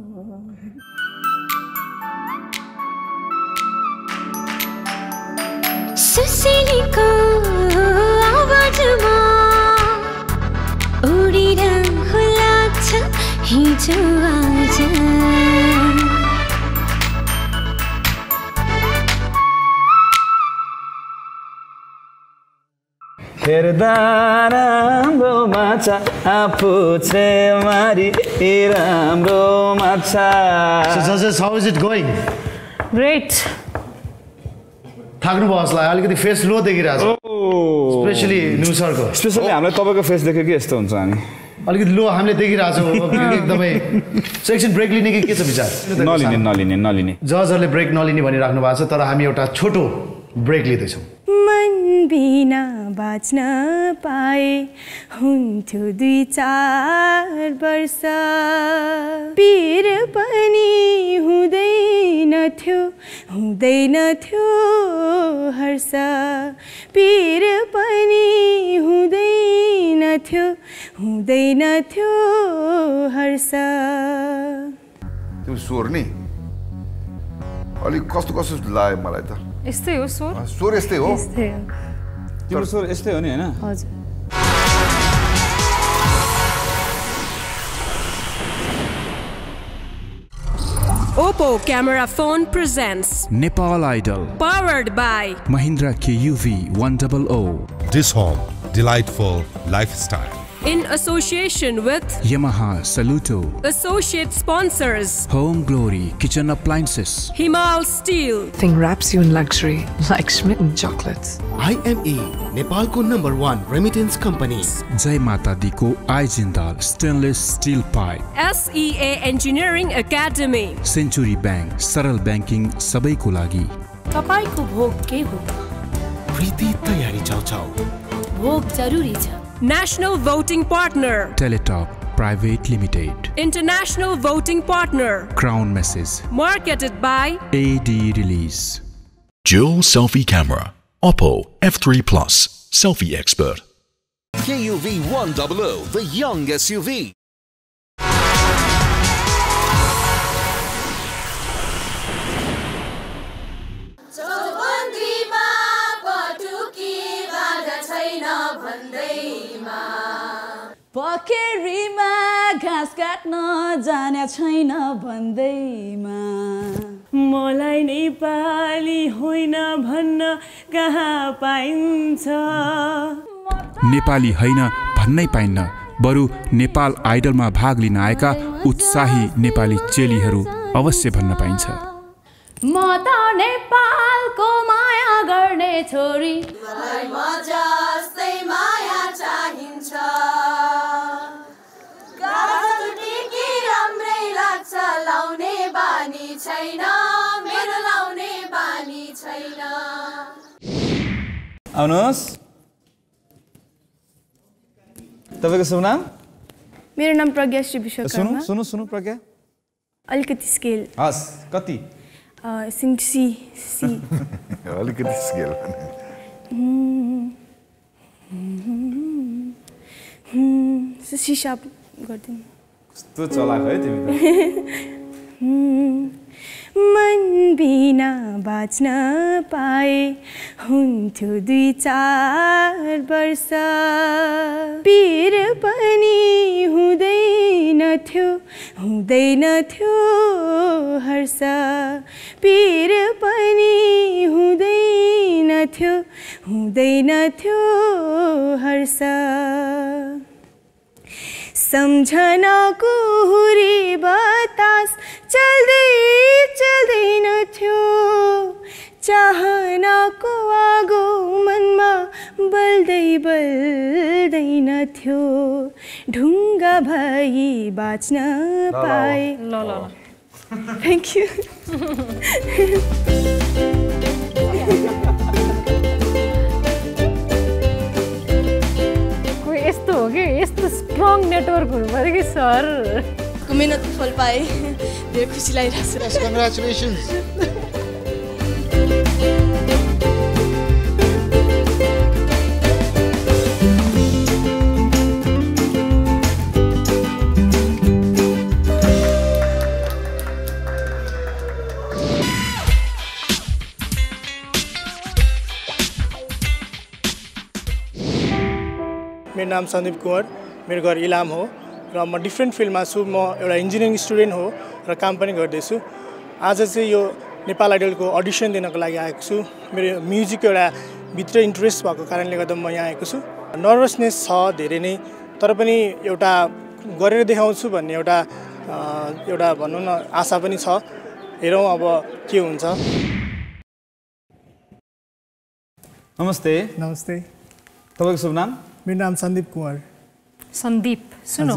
सुशीलीको आवाजमा उडिरहु लाग्छ हिजो आज हेर्दा राम्रो माछा आफू चाहिँ मारी राम्रो माछा So judges, how is it going? Great. थाक्नु भयो जसलाई अलिकति फेस लो देखिरहेछ स्पेशली न्यू सरको स्पेशली हामीलाई तपाईँको फेस देख्यो कि यस्तो हुन्छ हामी अलिकति लो हामीले देखिरहेछौँ एकदमै सो एकछिन ब्रेक लिने कि के छ विचार नलिने नलिने नलिने जजहरूले ब्रेक नलिने भनिराख्नु भएको छ तर हामी एउटा छोटो ब्रेक लिँदैछौँ मन बिना बाँच्न पाए हुन्थ्यो दुई चार वर्ष पीर पनि हुँदैनथ्यो हुँदैनथ्यो हर्ष पीर पनि हुँदैनथ्यो हुँदैनथ्यो हर्ष त्यो स्वर नि अलिक कस्तो कस्तो लाग्यो मलाई त यस्तै हो स्वर स्वर यस्तै हो यस्तै हो तिम्रो स्वर यस्तै हो नि हैन हजुर Oppo Camera Phone presents Nepal Idol powered by Mahindra K U V one hundred. This home, delightful lifestyle. in association with Yamaha Saluto, associate sponsors Home Glory Kitchen Appliances, Himal Steel. Thing wraps you in luxury like smitten chocolates. I M E, Nepalko number one remittance company. Jai Mata Di ko Aijindal Stainless Steel Pipe, S E A Engineering Academy. Century Bank Saral Banking सबैको लागि. तपाईको भोग के हो प्रीति तयारी चाउचाउ भोग जरुरी छ. National Voting Partner Teletalk Private Limited, International Voting Partner Crown Message, marketed by A D Release. Dual selfie camera. Oppo F three Plus. Selfie expert. K U V one hundred, the young S U V. पखेरीमा घाँस काट्न जाने छैन भन्दैमा मलाई नेपाली होइन भन्न कहाँ पाइन्छ नेपाली होइन भन्नै पाइन्न बरु नेपाल आइडलमा भाग लिन आएका उत्साही नेपाली चेलीहरू अवश्य भन्न पाइन्छ. म त नेपालको माया गर्ने छोरी मलाई म जस्तै माया चाहिन्छ गाजर टिकी र आउनुहोस् तपाईको शुभ नाम मेरो नाम प्रज्ञा श्री विश्वकर्मा सुनु सुनु सुनु प्रज्ञा अलिकति स्केल हस् कति सिङ सी सी अलिकति स्केल सी शार्प गर्दिनु कस्तो चलाक है तिमी त मन बिना बाँच्न पाए हुन्थ्यो दुई चार वर्ष पीर पनि हुँदैनथ्यो हुँदैनथ्यो हर्ष पीर पनि हुँदैनथ्यो हुँदैनथ्यो हर्ष सम्झनाको हुरी बतास चल्दै चल्दैन थियो चाहनाको आगो मनमा बल्दै बल्दैन थियो ढुङ्गा भई बाँच्न पाए ल ल थ्याङ्क यू यस्तो हो कि यस्तो स्ट्रङ नेटवर्क हुनु पर्यो कि सर मेहनत फल पाए धेरै खुसी लागिरहेको छ कङ्ग्रेचुलेसन्स मेरो नाम सन्दीप कुँवर मेरो घर इलाम हो र म डिफ्रेन्ट फिल्डमा छु म एउटा इन्जिनियरिङ स्टुडेन्ट हो र काम पनि गर्दैछु आज चाहिँ यो नेपाल आइडलको अडिसन दिनको लागि आएको छु मेरो म्युजिकको एउटा भित्र इन्ट्रेस्ट भएको कारणले गर्दा म यहाँ आएको छु नर्भसनेस छ धेरै नै तर पनि एउटा गरेर देखाउँछु भन्ने एउटा एउटा भनौँ न आशा पनि छ हेरौँ अब के हुन्छ नमस्ते नमस्ते तपाईँको शुभ नाम मेरो नाम सन्दीप कुँवर सन्दीप सुनौ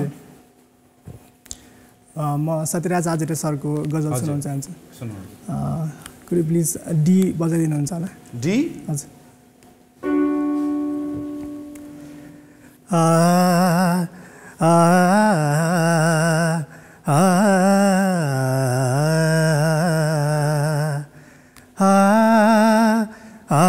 म सत्यराज आचार्य सरको गजल सुनाउन चाहन्छु सुनौ कुनै प्लिज डी बजाइदिनुहुन्छ होला डी हजुर आ आ आ आ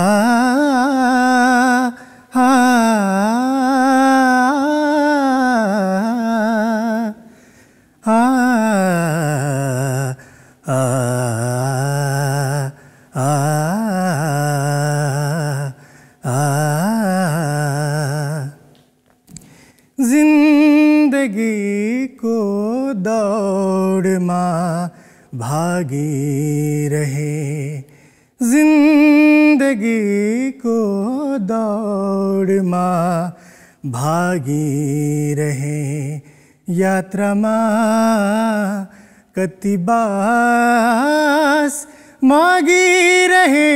भागी रहे जिंदगी को दौड़ में भागी रहे यात्रा में कति बास मागी रहे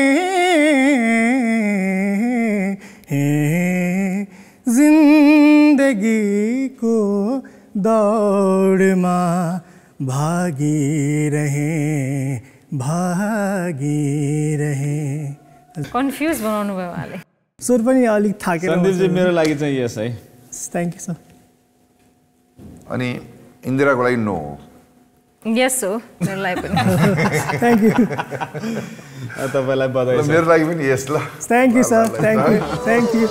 जिंदगी को दौड़ में भागी रहे भागी रहे कन्फ्युज बनाउनु भयो उहाँले सुर पनि अलिक थाकेर सन्दीपजी मेरो लागि चाहिँ यस है थ्याङ्क यू सर अनि इन्दिराको लागि नो यस हो मेरो लागि पनि थ्याङ्क यू तपाईँलाई बधाई छ मेरो लागि पनि यस ल thank you sir thank you thank you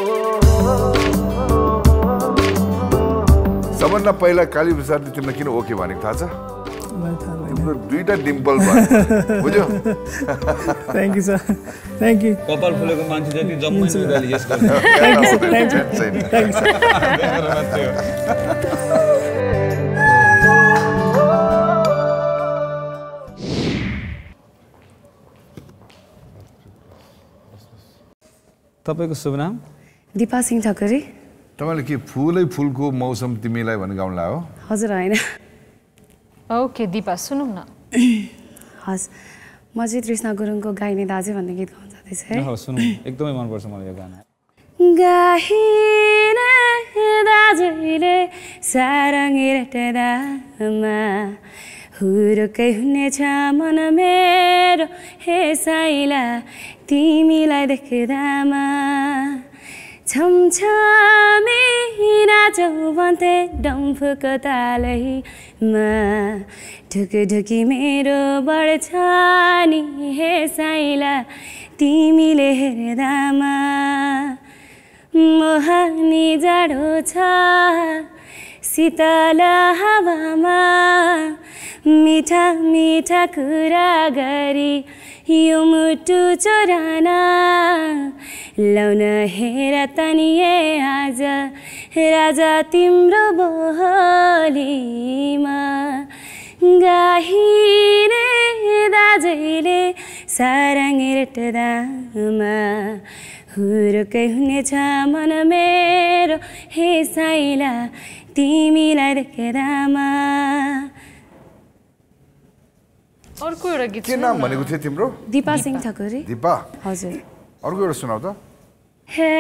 सबभन्दा पहिला काली प्रसादले तिमीलाई किन ओके भनेको थाहा छ तिम्रो दुईटा डिम्पल भयो बुझ्यौ thank you sir thank you कपाल फुलेको मान्छे जति जम्मै नगरले यस गर्छ thank you sir thank you thank you sir तपाईको शुभ नाम दिपा सिंह ठकुरी तपाईले के फुलै फुलको मौसम तिमीलाई भन्ने गाउन लाग्यो हजुर हैन ओके दिपा सुनौ न हस् म चाहिँ तृष्णा गुरुङको गाइने दाजे भन्ने गीत गाउन जाँदैछु है हो सुनौ एकदमै मन पर्छ मलाई यो गाना गाहिने दाजेले सारङ्गी रेटेदामा हुरुकै हुनेछ मन मेरो हे साइला तिमीलाई देख्दामा छमछमे नाचौ भन्थे डम्फुको तालैमा ढुकढुकी मेरो बढ्छ नि हे साइला तिमीले हेर्दामा मोहनी जाडो छ शीतल हावामा मिठा मिठा कुरा गरी यो मुटु चोरान लाउन हेर तनिए आज राजा तिम्रो बोलीमा गाहिने दाजैले सारङ्गी रेट्दामा हुरुकै हुनेछ मन मेरो हे साइला तिमीलाई देख्दामा अर्को एउटा गीत के नाम भनेको थियो तिम्रो दिपा सिंह ठकुरी दिपा हजुर अर्को एउटा सुनाउ त हे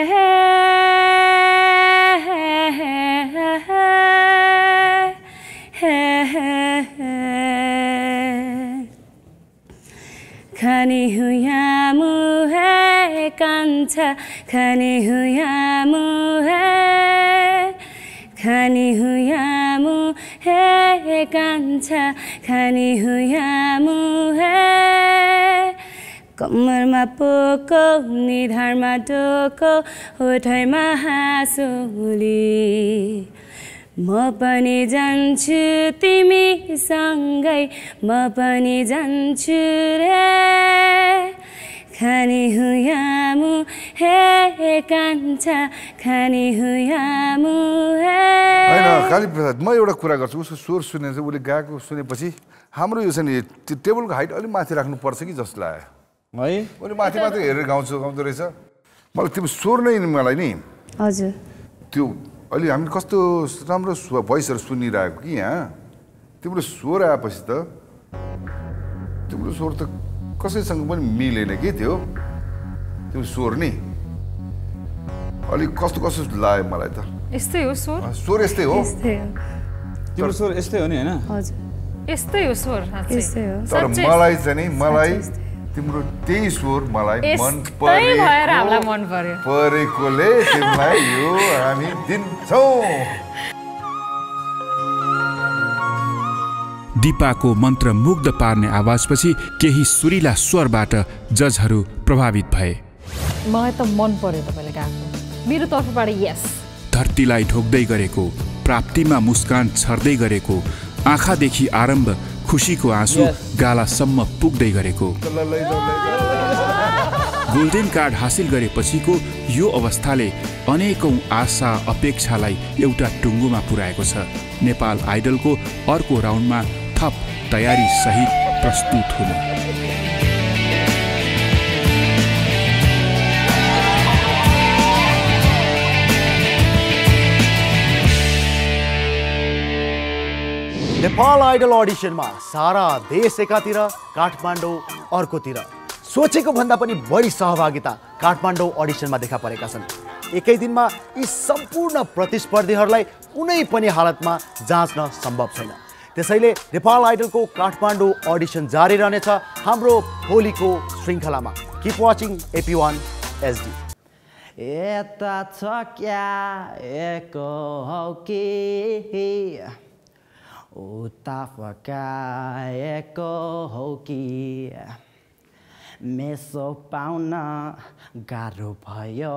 खाने हुँ यहाँ मुहे कान्छा खाने हुँ यहाँ मुहे खाने हुँ यहाँ मुहे कान्छा खाने हुँ यहाँ मुहे कम्मरमा पोको निधारमा टोको होठैमा हाँसोली म पनि जान्छु तिमीसँगै म पनि जान्छु रे खाने हुँ यहाँ मुहे कान्छा खाने हुँ यहाँ मुहे हैन काली प्रसाद म एउटा कुरा गर्छु उसको स्वर सुनेर चाहिँ उसले गाएको सुनेपछि हाम्रो यो छ नि टेबलको हाइट अलिक माथि राख्नु पर्छ कि जस्तो लाग्यो है उसले माथि माथि हेरेर गाउँछु गाउँदो रहेछ मलाई तिम्रो स्वर नै मलाई नि हजुर त्यो अहिले हामीले कस्तो राम्रो भोइसहरू सुनिरहेको कि यहाँ तिम्रो स्वर आएपछि त तिम्रो स्वर त कसैसँग पनि मिलेन के थियो तिम्रो स्वर नि अलिक कस्तो कस्तो लाग्यो मलाई त यस्तै हो स्वर स्वर यस्तै हो तिम्रो स्वर यस्तै हो नि हैन हजुर यस्तै हो स्वर यस्तै हो तर मलाई चाहिँ नि मलाई तिम्रो त्यही स्वर मलाई मन पर्यो भएर हामीलाई मन पर्यो परेकोले तिमीलाई यो हामी दिन्छौँ दिपाको मन्त्रमुग्ध पार्ने आवाजपछि केही सुरिला स्वरबाट जजहरू प्रभावित भए मलाई त मन पर्यो तपाईले गाएको मेरो तर्फबाट यस धरतीलाई ढोक्दै गरेको प्राप्तिमा मुस्कान छर्दै गरेको आँखादेखि आरम्भ खुसीको आँसु गालासम्म पुग्दै गरेको गोल्डन कार्ड हासिल गरेपछिको यो अवस्थाले अनेकौं आशा अपेक्षालाई एउटा टुङ्गोमा पुर्याएको छ नेपाल आइडलको अर्को राउन्डमा थप तयारी सहित प्रस्तुत हुनु नेपाल आइडल अडिसनमा सारा देश एकातिर काठमाडौँ अर्कोतिर सोचेको भन्दा पनि बढी सहभागिता काठमाडौँ अडिसनमा देखा परेका छन् एकै दिनमा यी सम्पूर्ण प्रतिस्पर्धीहरूलाई कुनै पनि हालतमा जाँच्न सम्भव छैन त्यसैले नेपाल आइडलको काठमाडौँ अडिसन जारी रहनेछ हाम्रो होलीको श्रृङ्खलामा keep watching AP one SD यता छ क्या एको हौ कि उता फकाएको हौ कि मेसो पाउन गाह्रो भयो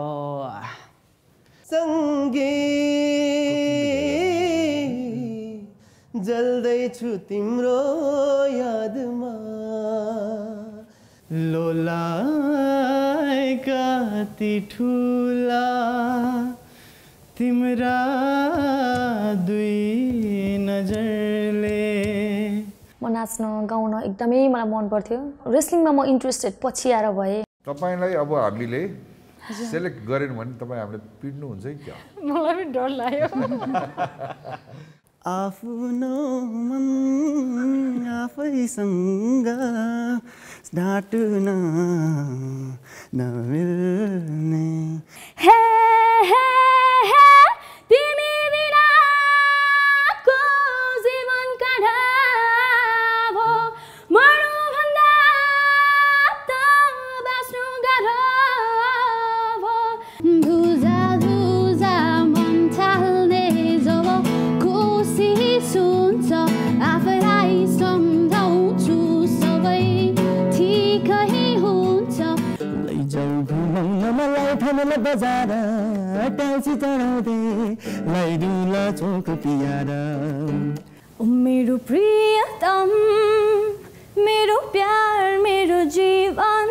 सँगै जल्दैछु तिम्रो यादमा लोलाए कति ठुला तिम्रा दुई नजरले म नाच्न गाउन एकदमै मलाई मन पर्थ्यो रेस्लिङमा म इन्ट्रेस्टेड पछि आएर भए तपाईलाई अब हामीले सेलेक्ट गरेन भने तपाईँ हामीले पिट्नु हुन्छ कि क्या मलाई पनि डर लाग्यो आफ्नो मन आफैसँग डाँट्न नमिल्ने हे हे हे तिमी बिनाको जीवन काढा बजार टाउसी चढाउँदै लैडुला चोक पियार मेरो प्रियतम मेरो प्यार मेरो जीवन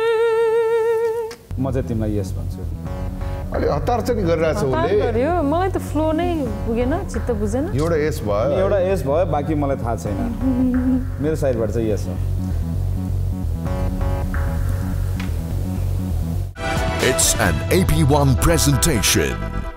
म चाहिँ तिमीलाई यस भन्छु अलि हतार चाहिँ गरिरहेछ उसले गर्यो मलाई त फ्लो नै पुगेन चित्त बुझेन एउटा एस भयो एउटा एस भयो बाँकी मलाई थाहा छैन मेरो साइडबाट चाहिँ यस हो It's an A P one presentation.